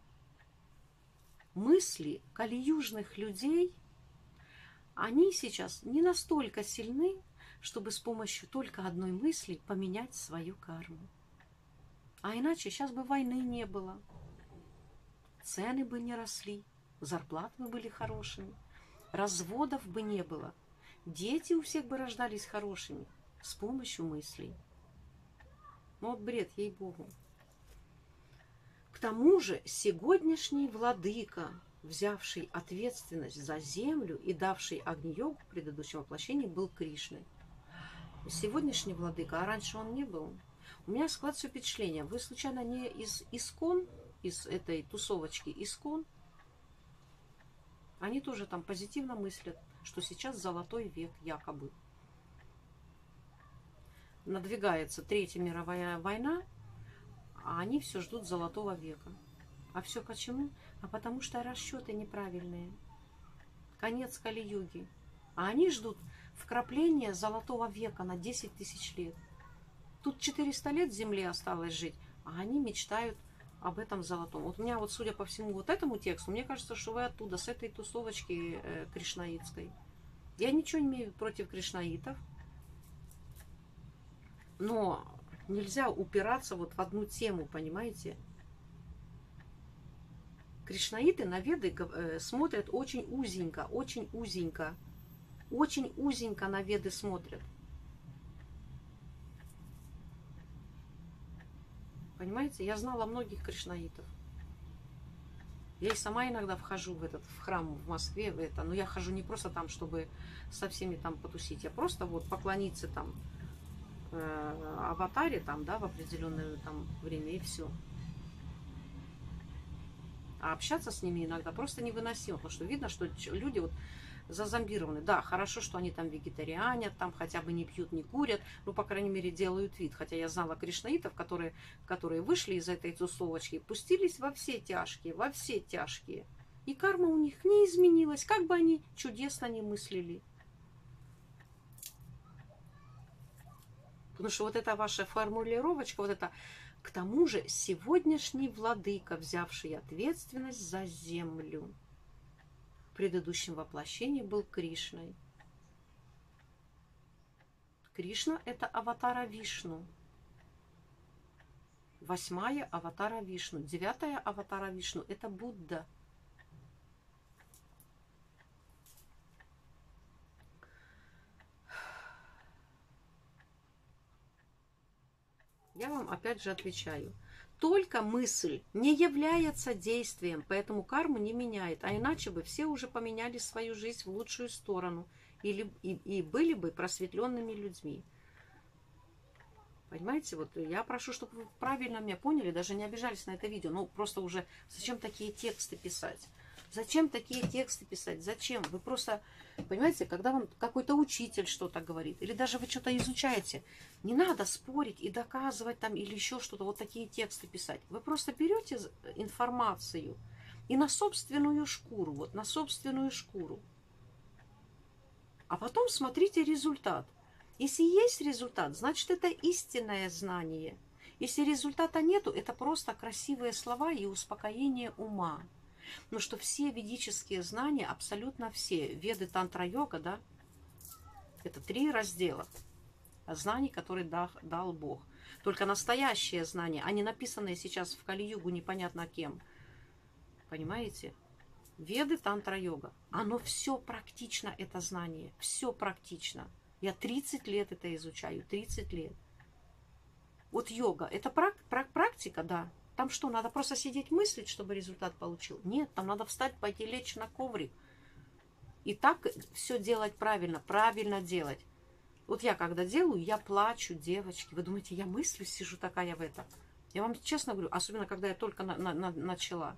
Speaker 1: Мысли калиюжных людей, они сейчас не настолько сильны, чтобы с помощью только одной мысли поменять свою карму. А иначе сейчас бы войны не было, цены бы не росли, зарплаты бы были хорошими, разводов бы не было, дети у всех бы рождались хорошими с помощью мыслей. Ну вот бред, ей-богу. К тому же сегодняшний владыка, взявший ответственность за землю и давший Агни-йогу в предыдущем воплощении, был Кришной. Сегодняшний владыка, а раньше он не был. У меня складывается впечатление, вы случайно не из Искон, из этой тусовочки Искон? Они тоже там позитивно мыслят, что сейчас золотой век якобы. Надвигается Третья мировая война, а они все ждут золотого века. А все почему? А потому что расчеты неправильные. Конец Кали-юги. А они ждут вкрапления золотого века на 10 тысяч лет. Тут 400 лет Земле осталось жить, а они мечтают об этом золотом. Вот у меня, вот судя по всему вот этому тексту, мне кажется, что вы оттуда, с этой тусовочки кришнаитской. Я ничего не имею против кришнаитов, но нельзя упираться вот в одну тему, понимаете? Кришнаиты на Веды смотрят очень узенько, очень узенько. Очень узенько на Веды смотрят. Понимаете? Я знала многих кришнаитов. Я и сама иногда вхожу в храм в Москве, но я хожу не просто там, чтобы со всеми там потусить, я просто вот поклониться там аватаре там, да, в определенное там время, и все. А общаться с ними иногда просто невыносимо, потому что видно, что люди вот зазомбированы. Да, хорошо, что они там вегетарианят, там хотя бы не пьют, не курят, ну, по крайней мере, делают вид. Хотя я знала кришнаитов, которые вышли из этой тусовочки, пустились во все тяжкие, во все тяжкие. И карма у них не изменилась, как бы они чудесно не мыслили. Потому что вот эта ваша формулировочка, вот это, к тому же, сегодняшний владыка, взявший ответственность за землю, в предыдущем воплощении был Кришной. Кришна – это аватара Вишну. 8-я аватара Вишну. 9-я аватара Вишну – это Будда. Я вам опять же отвечаю. Только мысль не является действием, поэтому карму не меняет. А иначе бы все уже поменяли свою жизнь в лучшую сторону и были бы просветленными людьми. Понимаете, вот я прошу, чтобы вы правильно меня поняли, даже не обижались на это видео. Ну, просто уже зачем такие тексты писать? Зачем такие тексты писать? Зачем? Вы просто, понимаете, когда вам какой-то учитель что-то говорит, или даже вы что-то изучаете, не надо спорить и доказывать там, или еще что-то, вот такие тексты писать. Вы просто берете информацию и на собственную шкуру, вот на собственную шкуру. А потом смотрите результат. Если есть результат, значит, это истинное знание. Если результата нету, это просто красивые слова и успокоение ума. Потому что все ведические знания, абсолютно все, веды, тантра, йога, да, это 3 раздела знаний, которые дал Бог. Только настоящие знания, а не написанные сейчас в Кали-югу непонятно кем. Понимаете? Веды, тантра, йога. Оно все практично, это знание. Все практично. Я 30 лет это изучаю. 30 лет. Вот йога. Это практика, да. Там что, надо просто сидеть мыслить, чтобы результат получил? Нет, там надо встать, пойти лечь на коврик. И так все делать правильно. Правильно делать. Вот я когда делаю, я плачу, девочки. Вы думаете, я мыслю, сижу такая в этом? Я вам честно говорю, особенно когда я только начала.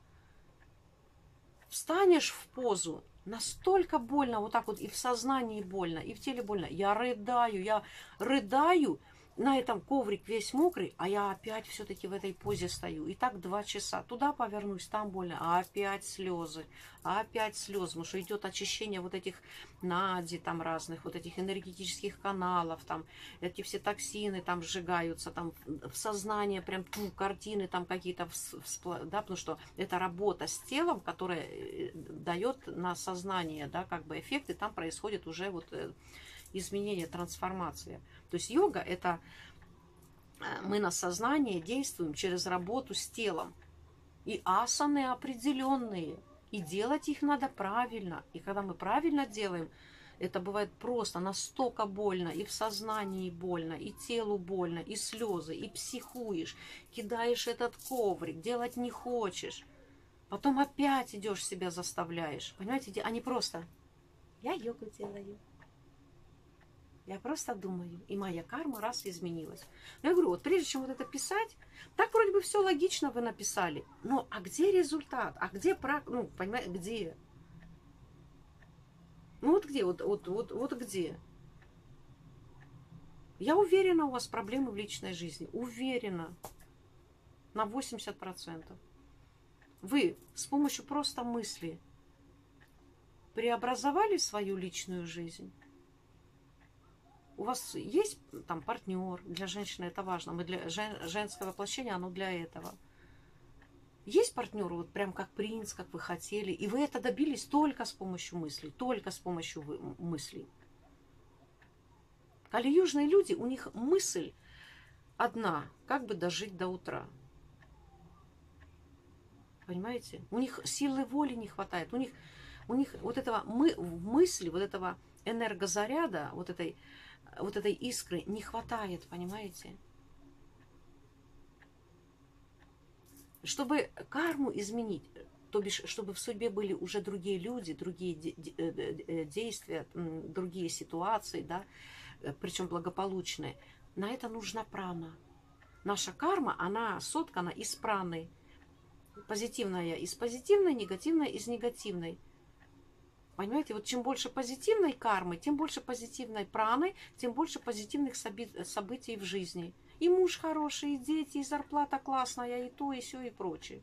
Speaker 1: Встанешь в позу, настолько больно, вот так вот и в сознании больно, и в теле больно. Я рыдаю, на этом коврик весь мокрый, а я опять все-таки в этой позе стою. И так 2 часа. Туда повернусь, там больно, а опять слезы, потому что идет очищение вот этих нади там разных, вот этих энергетических каналов, там эти все токсины там сжигаются, там в сознание прям картины там какие-то, да, потому что это работа с телом, которая дает на сознание, да, как бы эффекты, там происходит уже вот изменение, трансформация. То есть йога – это мы на сознание действуем через работу с телом. И асаны определенные. И делать их надо правильно. И когда мы правильно делаем, это бывает просто настолько больно. И в сознании больно, и телу больно, и слезы, и психуешь. Кидаешь этот коврик, делать не хочешь. Потом опять идешь, себя заставляешь. Понимаете, а не просто «я йогу делаю». Я просто думаю, и моя карма раз изменилась. Но я говорю, вот прежде чем вот это писать, так вроде бы все логично вы написали. Но а где результат? А где ну, понимаете, где? Ну вот где? Вот где? Я уверена, у вас проблемы в личной жизни. Уверена. На 80%. Вы с помощью просто мысли преобразовали свою личную жизнь? У вас есть там партнер, для женщины это важно, мы для женского воплощения, оно для этого. Есть партнер, вот прям как принц, как вы хотели, и вы это добились только с помощью мыслей, только с помощью мыслей. Кали-южные люди, у них мысль одна, как бы дожить до утра. Понимаете? У них силы воли не хватает, у них вот этого мысли, вот этого энергозаряда, вот этой искры не хватает, понимаете? Чтобы карму изменить, то бишь, чтобы в судьбе были уже другие люди, другие действия, другие ситуации, да, причем благополучные, на это нужна прана. Наша карма, она соткана из праны. Позитивная из позитивной, негативная из негативной. Понимаете, вот чем больше позитивной кармы, тем больше позитивной праны, тем больше позитивных событий в жизни. И муж хороший, и дети, и зарплата классная, и то, и все, и прочее.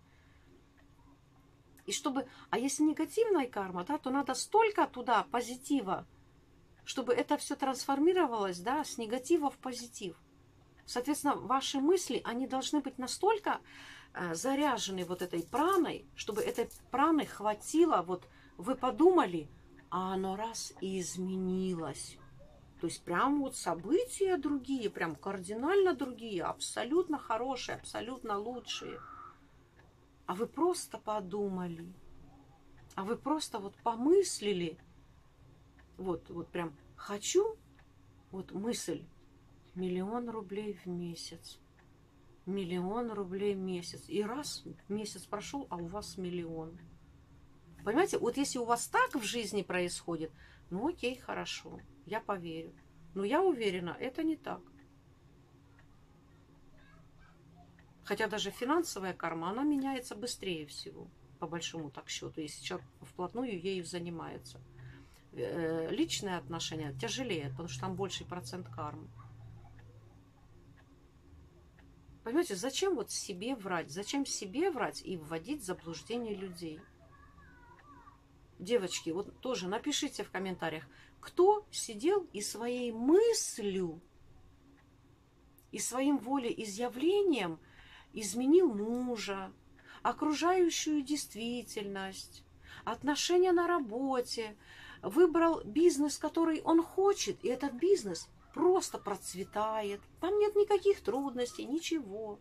Speaker 1: И чтобы, а если негативная карма, да, то надо столько туда позитива, чтобы это все трансформировалось, да, с негатива в позитив. Соответственно, ваши мысли, они должны быть настолько заряжены вот этой праной, чтобы этой праны хватило, вот вы подумали, а оно раз и изменилось. То есть прям вот события другие, прям кардинально другие, абсолютно хорошие, абсолютно лучшие. А вы просто подумали, а вы просто вот помыслили, вот прям хочу, вот мысль, 1 000 000 рублей в месяц. 1 000 000 рублей в месяц. И раз месяц прошел, а у вас 1 000 000. Понимаете, вот если у вас так в жизни происходит, ну окей, хорошо, я поверю. Но я уверена, это не так. Хотя даже финансовая карма, она меняется быстрее всего, по большому так счету, если человек вплотную ею занимается. Личные отношения тяжелее, потому что там больший процент кармы. Понимаете, зачем вот себе врать? Зачем себе врать и вводить в заблуждение людей? Девочки, вот тоже напишите в комментариях, кто сидел и своей мыслью, и своим волеизъявлением изменил мужа, окружающую действительность, отношения на работе, выбрал бизнес, который он хочет, и этот бизнес просто процветает. Там нет никаких трудностей, ничего.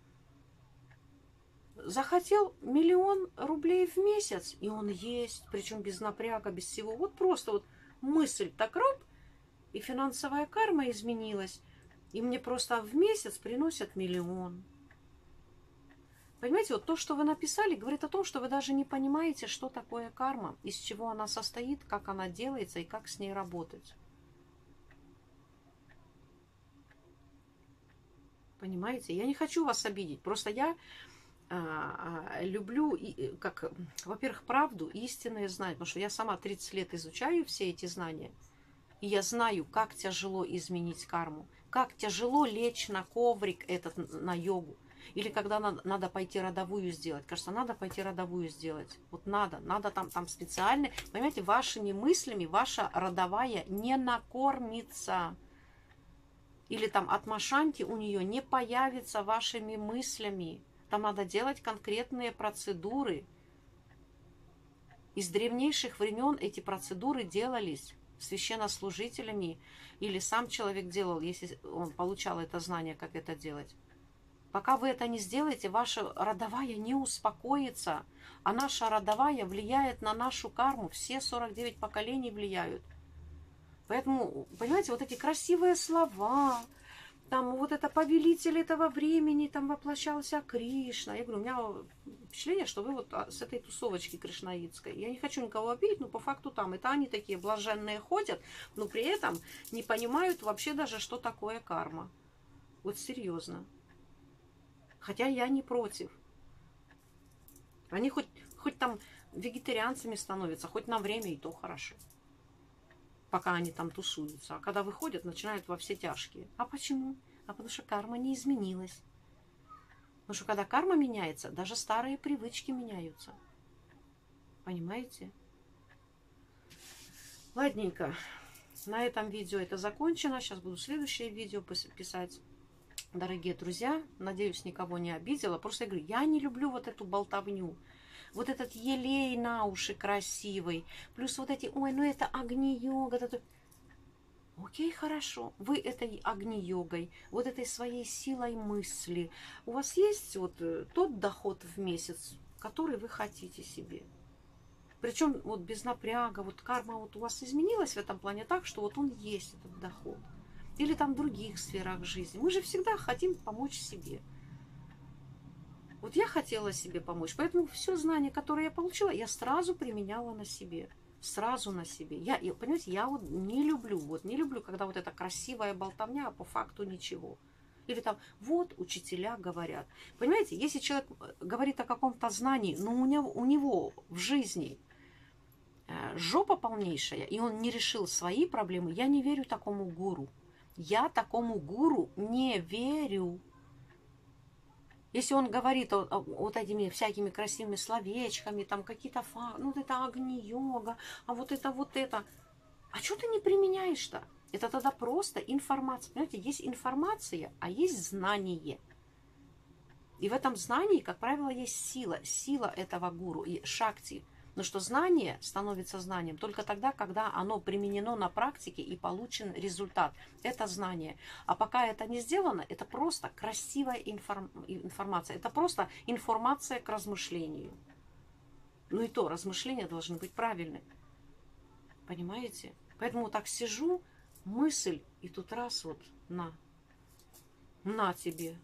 Speaker 1: Захотел 1 000 000 рублей в месяц, и он есть, причем без напряга, без всего. Вот просто вот мысль так роб, и финансовая карма изменилась, и мне просто в месяц приносят 1 000 000. Понимаете, вот то, что вы написали, говорит о том, что вы даже не понимаете, что такое карма, из чего она состоит, как она делается и как с ней работать. Понимаете? Я не хочу вас обидеть. Просто я люблю, как, во-первых, правду, истинное знать. Потому что я сама 30 лет изучаю все эти знания. И я знаю, как тяжело изменить карму. Как тяжело лечь на коврик этот, на йогу. Или когда надо пойти родовую сделать. Кажется, надо пойти родовую сделать. Вот надо там специально. Понимаете, вашими мыслями ваша родовая не накормится. Или там от Машанти у нее не появится вашими мыслями. Там надо делать конкретные процедуры. Из древнейших времен эти процедуры делались священнослужителями. Или сам человек делал, если он получал это знание, как это делать. Пока вы это не сделаете, ваша родовая не успокоится. А наша родовая влияет на нашу карму. Все 49 поколений влияют. Поэтому, понимаете, вот эти красивые слова, там вот это повелитель этого времени, там воплощался Кришна. Я говорю, у меня впечатление, что вы вот с этой тусовочки кришнаитской. Я не хочу никого обидеть, но по факту там это они такие блаженные ходят, но при этом не понимают вообще даже, что такое карма. Вот серьезно. Хотя я не против. Они хоть там вегетарианцами становятся, хоть на время, и то хорошо. Пока они там тусуются. А когда выходят, начинают во все тяжкие. А почему? А потому что карма не изменилась. Потому что когда карма меняется, даже старые привычки меняются. Понимаете? Ладненько. На этом видео это закончено. Сейчас буду следующее видео писать. Дорогие друзья, надеюсь, никого не обидела. Просто я говорю, я не люблю вот эту болтовню. Вот этот елей на уши красивый. Плюс вот эти, ой, ну это агни-йога. Окей, хорошо. Вы этой агни-йогой, вот этой своей силой мысли. У вас есть вот тот доход в месяц, который вы хотите себе. Причем вот без напряга. Вот карма вот у вас изменилась в этом плане так, что вот он есть, этот доход. Или там в других сферах жизни. Мы же всегда хотим помочь себе. Вот я хотела себе помочь, поэтому все знание, которое я получила, я сразу применяла на себе. Сразу на себе. Понимаете, я вот не люблю, когда вот эта красивая болтовня, а по факту ничего. Или там, вот учителя говорят. Понимаете, если человек говорит о каком-то знании, но у него в жизни жопа полнейшая, и он не решил свои проблемы, я не верю такому гуру. Я такому гуру не верю. Если он говорит вот этими всякими красивыми словечками, там какие-то ну вот это агни-йога, а вот это. А что ты не применяешь-то? Это тогда просто информация. Понимаете, есть информация, а есть знание. И в этом знании, как правило, есть сила. Сила этого гуру и шакти. Но что знание становится знанием только тогда, когда оно применено на практике и получен результат. Это знание. А пока это не сделано, это просто красивая информация. Это просто информация к размышлению. Ну и то, размышления должны быть правильны. Понимаете? Поэтому вот так сижу, мысль, и тут раз вот на тебе.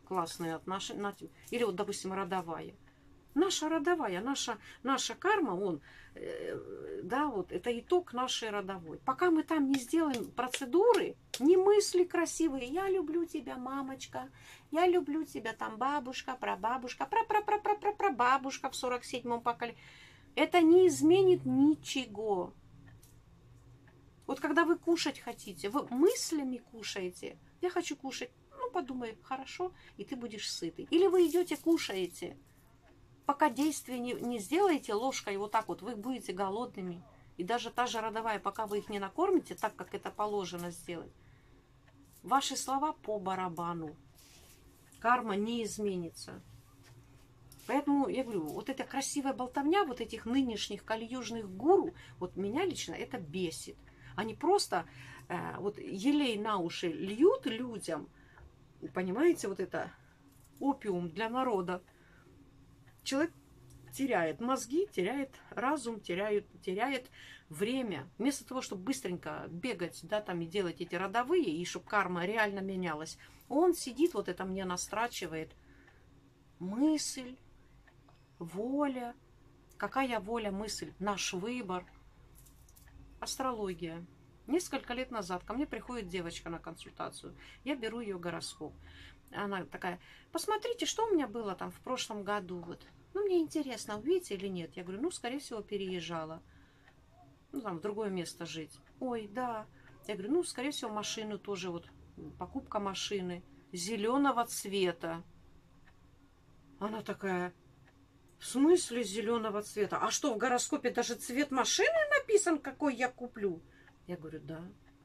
Speaker 1: классные отношения. Или вот, допустим, родовая. Наша родовая, наша карма, да, вот это итог нашей родовой. Пока мы там не сделаем процедуры, не мысли красивые, я люблю тебя, мамочка, я люблю тебя, там, бабушка, прабабушка, прабабушка в 47-м поколении, это не изменит ничего. Вот когда вы кушать хотите, вы мыслями кушаете, я хочу кушать, ну, подумай, хорошо, и ты будешь сытый. Или вы идете, кушаете. Пока действия не сделаете ложкой вот так вот, вы будете голодными. И даже та же родовая, пока вы их не накормите, так как это положено сделать, ваши слова по барабану. Карма не изменится. Поэтому я говорю, вот эта красивая болтовня вот этих нынешних кальюжных гуру, вот меня лично это бесит. Они просто вот елей на уши льют людям, понимаете, вот это опиум для народа. Человек теряет мозги, теряет разум, теряет время. Вместо того, чтобы быстренько бегать, да, там и делать эти родовые, и чтобы карма реально менялась, он сидит, вот это мне настрачивает. Мысль, воля. Какая воля, мысль? Наш выбор. Астрология. Несколько лет назад ко мне приходит девочка на консультацию. Я беру ее гороскоп. Она такая, посмотрите, что у меня было там в прошлом году. Вот. Ну, мне интересно, увидите или нет. Я говорю, ну, скорее всего, переезжала. Ну, там, в другое место жить. Ой, да. Я говорю, ну, скорее всего, машину тоже, вот, покупка машины. Зеленого цвета. Она такая, в смысле зеленого цвета? А что, в гороскопе даже цвет машины написан, какой я куплю? Я говорю, да.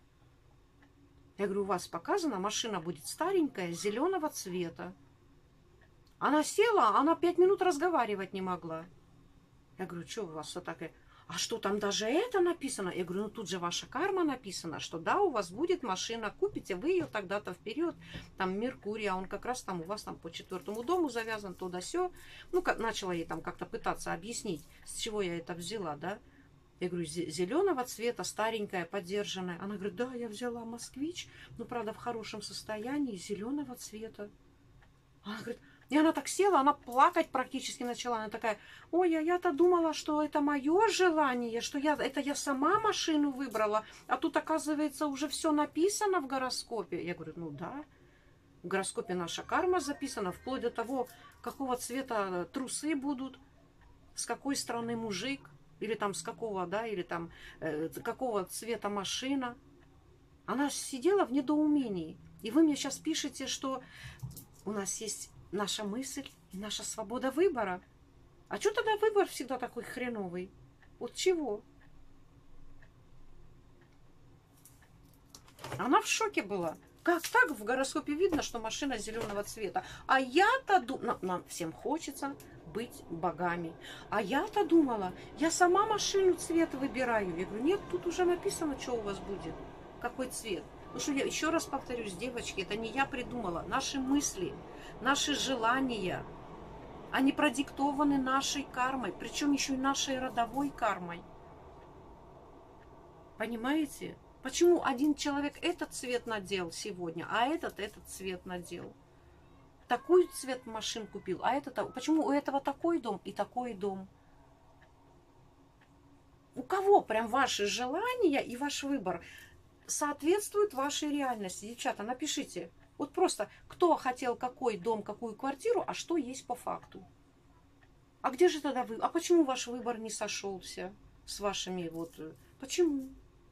Speaker 1: Я говорю, у вас показано, машина будет старенькая, зеленого цвета. Она села, она 5 минут разговаривать не могла. Я говорю, что у вас все такое? А что, там даже это написано? Я говорю, ну тут же ваша карма написана, что да, у вас будет машина, купите вы ее тогда-то вперед. Там Меркурий, а он как раз там у вас там по 4-му дому завязан, туда-сё. Ну, начала ей там как-то пытаться объяснить, с чего я это взяла, да. Я говорю, зеленого цвета, старенькая, подержанная. Она говорит, да, я взяла москвич, ну, правда, в хорошем состоянии, зеленого цвета. Она говорит, и она так села, она плакать практически начала. Она такая, ой, а я-то думала, что это мое желание, что это я сама машину выбрала, а тут, оказывается, уже все написано в гороскопе. Я говорю, ну да, в гороскопе наша карма записана, вплоть до того, какого цвета трусы будут, с какой страны мужик, или там с какого, да, или там какого цвета машина. Она сидела в недоумении. И вы мне сейчас пишете, что у нас есть наша мысль и наша свобода выбора. А что тогда выбор всегда такой хреновый? От чего? Она в шоке была. Как так в гороскопе видно, что машина зеленого цвета? А я-то думала, нам всем хочется быть богами. А я-то думала, я сама машину цвет выбираю. Я говорю, нет, тут уже написано, что у вас будет, какой цвет. Ну что, я еще раз повторюсь, девочки, это не я придумала. Наши мысли, наши желания, они продиктованы нашей кармой, причем еще и нашей родовой кармой. Понимаете? Почему один человек этот цвет надел сегодня, а этот цвет надел? Такой цвет машин купил, а этот... Почему у этого такой дом и такой дом? У кого прям ваши желания и ваш выбор соответствуют вашей реальности? Девчата, напишите. Вот просто, кто хотел какой дом, какую квартиру, а что есть по факту. А где же тогда вы? А почему ваш выбор не сошелся с вашими вот... Почему?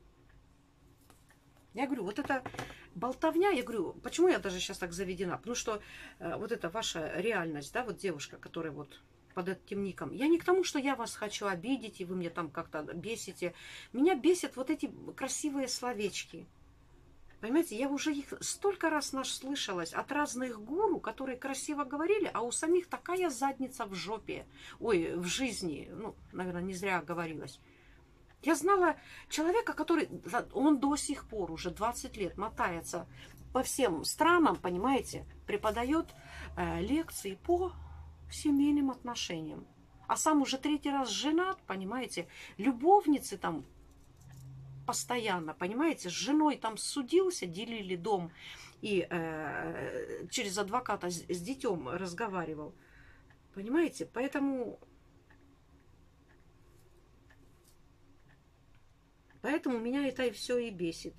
Speaker 1: Я говорю, вот это болтовня, я говорю, почему я даже сейчас так заведена? Потому что вот это ваша реальность, да, вот девушка, которая вот под этим ником. Я не к тому, что я вас хочу обидеть, и вы мне там как-то бесите. Меня бесят вот эти красивые словечки. Понимаете, я уже их столько раз наслышалась от разных гуру, которые красиво говорили, а у самих такая задница в жопе. Ой, в жизни. Ну, наверное, не зря оговорилась. Я знала человека, который, он до сих пор, уже 20 лет, мотается по всем странам, понимаете, преподает лекции по семейным отношениям. А сам уже 3-й раз женат, понимаете, любовницы там постоянно, понимаете, с женой там судился, делили дом. и через адвоката с детем разговаривал. Понимаете? Поэтому меня это и все и бесит.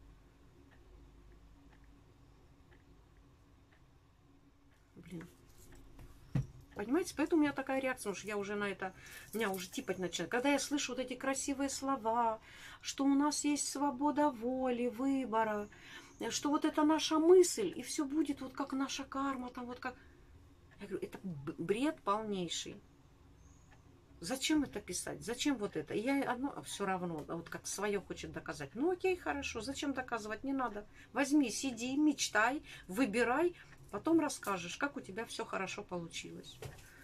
Speaker 1: Блин. Понимаете, поэтому у меня такая реакция, потому что я уже на это, меня уже типать начинает. Когда я слышу вот эти красивые слова, что у нас есть свобода воли, выбора, что вот это наша мысль, и все будет вот как наша карма, там вот как... Я говорю, это бред полнейший. Зачем это писать? Зачем вот это? И я одно все равно, вот как свое хочет доказать. Ну окей, хорошо, зачем доказывать? Не надо. Возьми, сиди, мечтай, выбирай, потом расскажешь, как у тебя все хорошо получилось.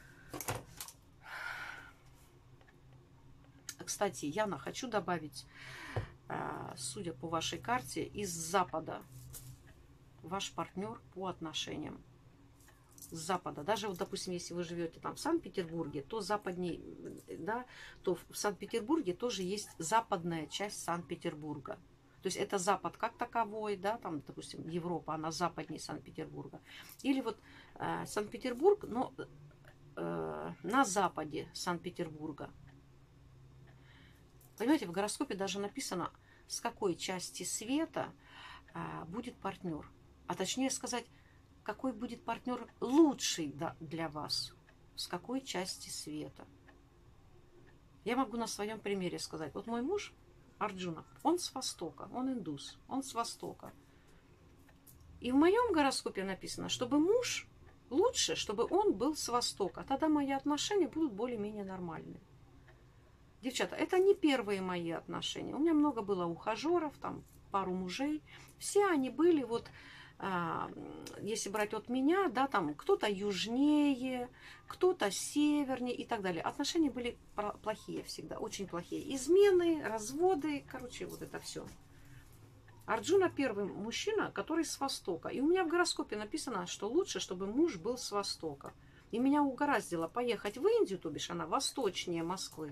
Speaker 1: Кстати, Яна, хочу добавить, судя по вашей карте, из Запада ваш партнер по отношениям. С Запада. Даже, вот, допустим, если вы живете там в Санкт-Петербурге, то западнее, да, то в Санкт-Петербурге тоже есть западная часть Санкт-Петербурга. То есть это Запад как таковой, да, там, допустим, Европа, она западнее Санкт-Петербурга. Или вот Санкт-Петербург, но на западе Санкт-Петербурга. Понимаете, в гороскопе даже написано, с какой части света будет партнер. А точнее сказать, какой будет партнер лучший для вас, с какой части света. Я могу на своем примере сказать. Вот мой муж, Арджуна, он с Востока, он индус, он с Востока. И в моем гороскопе написано, чтобы муж лучше, чтобы он был с Востока. Тогда мои отношения будут более-менее нормальные. Девчата, это не первые мои отношения. У меня много было ухажеров, там пару мужей. Все они были вот... если брать от меня, да, там кто-то южнее, кто-то севернее и так далее. Отношения были плохие всегда, очень плохие. Измены, разводы, короче, вот это все. Арджуна первый мужчина, который с Востока. И у меня в гороскопе написано, что лучше, чтобы муж был с Востока. И меня угораздило поехать в Индию, то бишь она восточнее Москвы.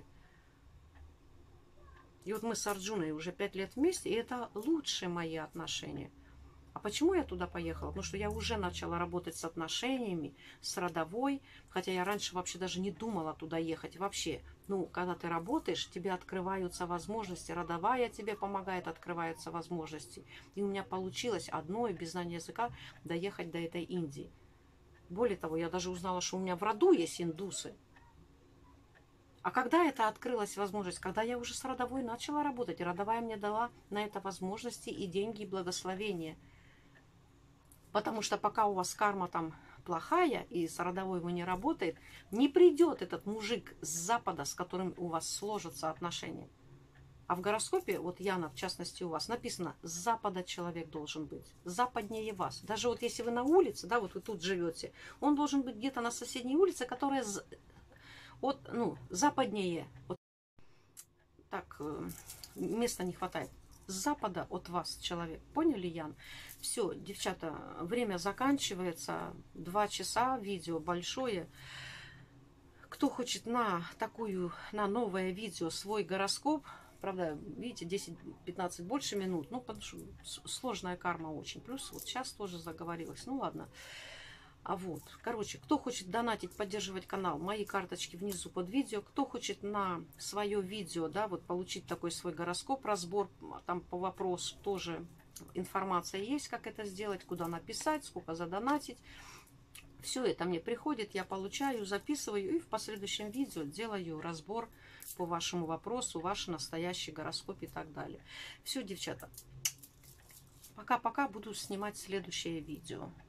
Speaker 1: И вот мы с Арджуной уже 5 лет вместе, и это лучшие мои отношения. А почему я туда поехала? Потому что я уже начала работать с отношениями, с родовой, хотя я раньше вообще даже не думала туда ехать вообще. Ну, когда ты работаешь, тебе открываются возможности, родовая тебе помогает, открываются возможности. И у меня получилось одной, без знания языка, доехать до этой Индии. Более того, я даже узнала, что у меня в роду есть индусы. А когда это открылась возможность? Когда я уже с родовой начала работать, и родовая мне дала на это возможности и деньги, и благословения. Потому что пока у вас карма там плохая, и с родовой вы не работает, не придет этот мужик с Запада, с которым у вас сложатся отношения. А в гороскопе, вот Яна, в частности у вас, написано, с Запада человек должен быть, западнее вас. Даже вот если вы на улице, да, вот вы тут живете, он должен быть где-то на соседней улице, которая от, ну, западнее. Вот так, места не хватает. С запада от вас человек. Поняли, Ян? Все, девчата, время заканчивается. 2 часа, видео большое. Кто хочет на новое видео свой гороскоп, правда, видите, 10-15 больше минут, ну, потому что сложная карма очень. Плюс вот сейчас тоже заговорилась. Ну, ладно. А вот, короче, кто хочет донатить, поддерживать канал, мои карточки внизу под видео. Кто хочет на свое видео, да, вот получить такой свой гороскоп, разбор, там по вопросу тоже информация есть, как это сделать, куда написать, сколько задонатить. Все это мне приходит, я получаю, записываю и в последующем видео делаю разбор по вашему вопросу, ваш настоящий гороскоп и так далее. Все, девчата, пока-пока, буду снимать следующее видео.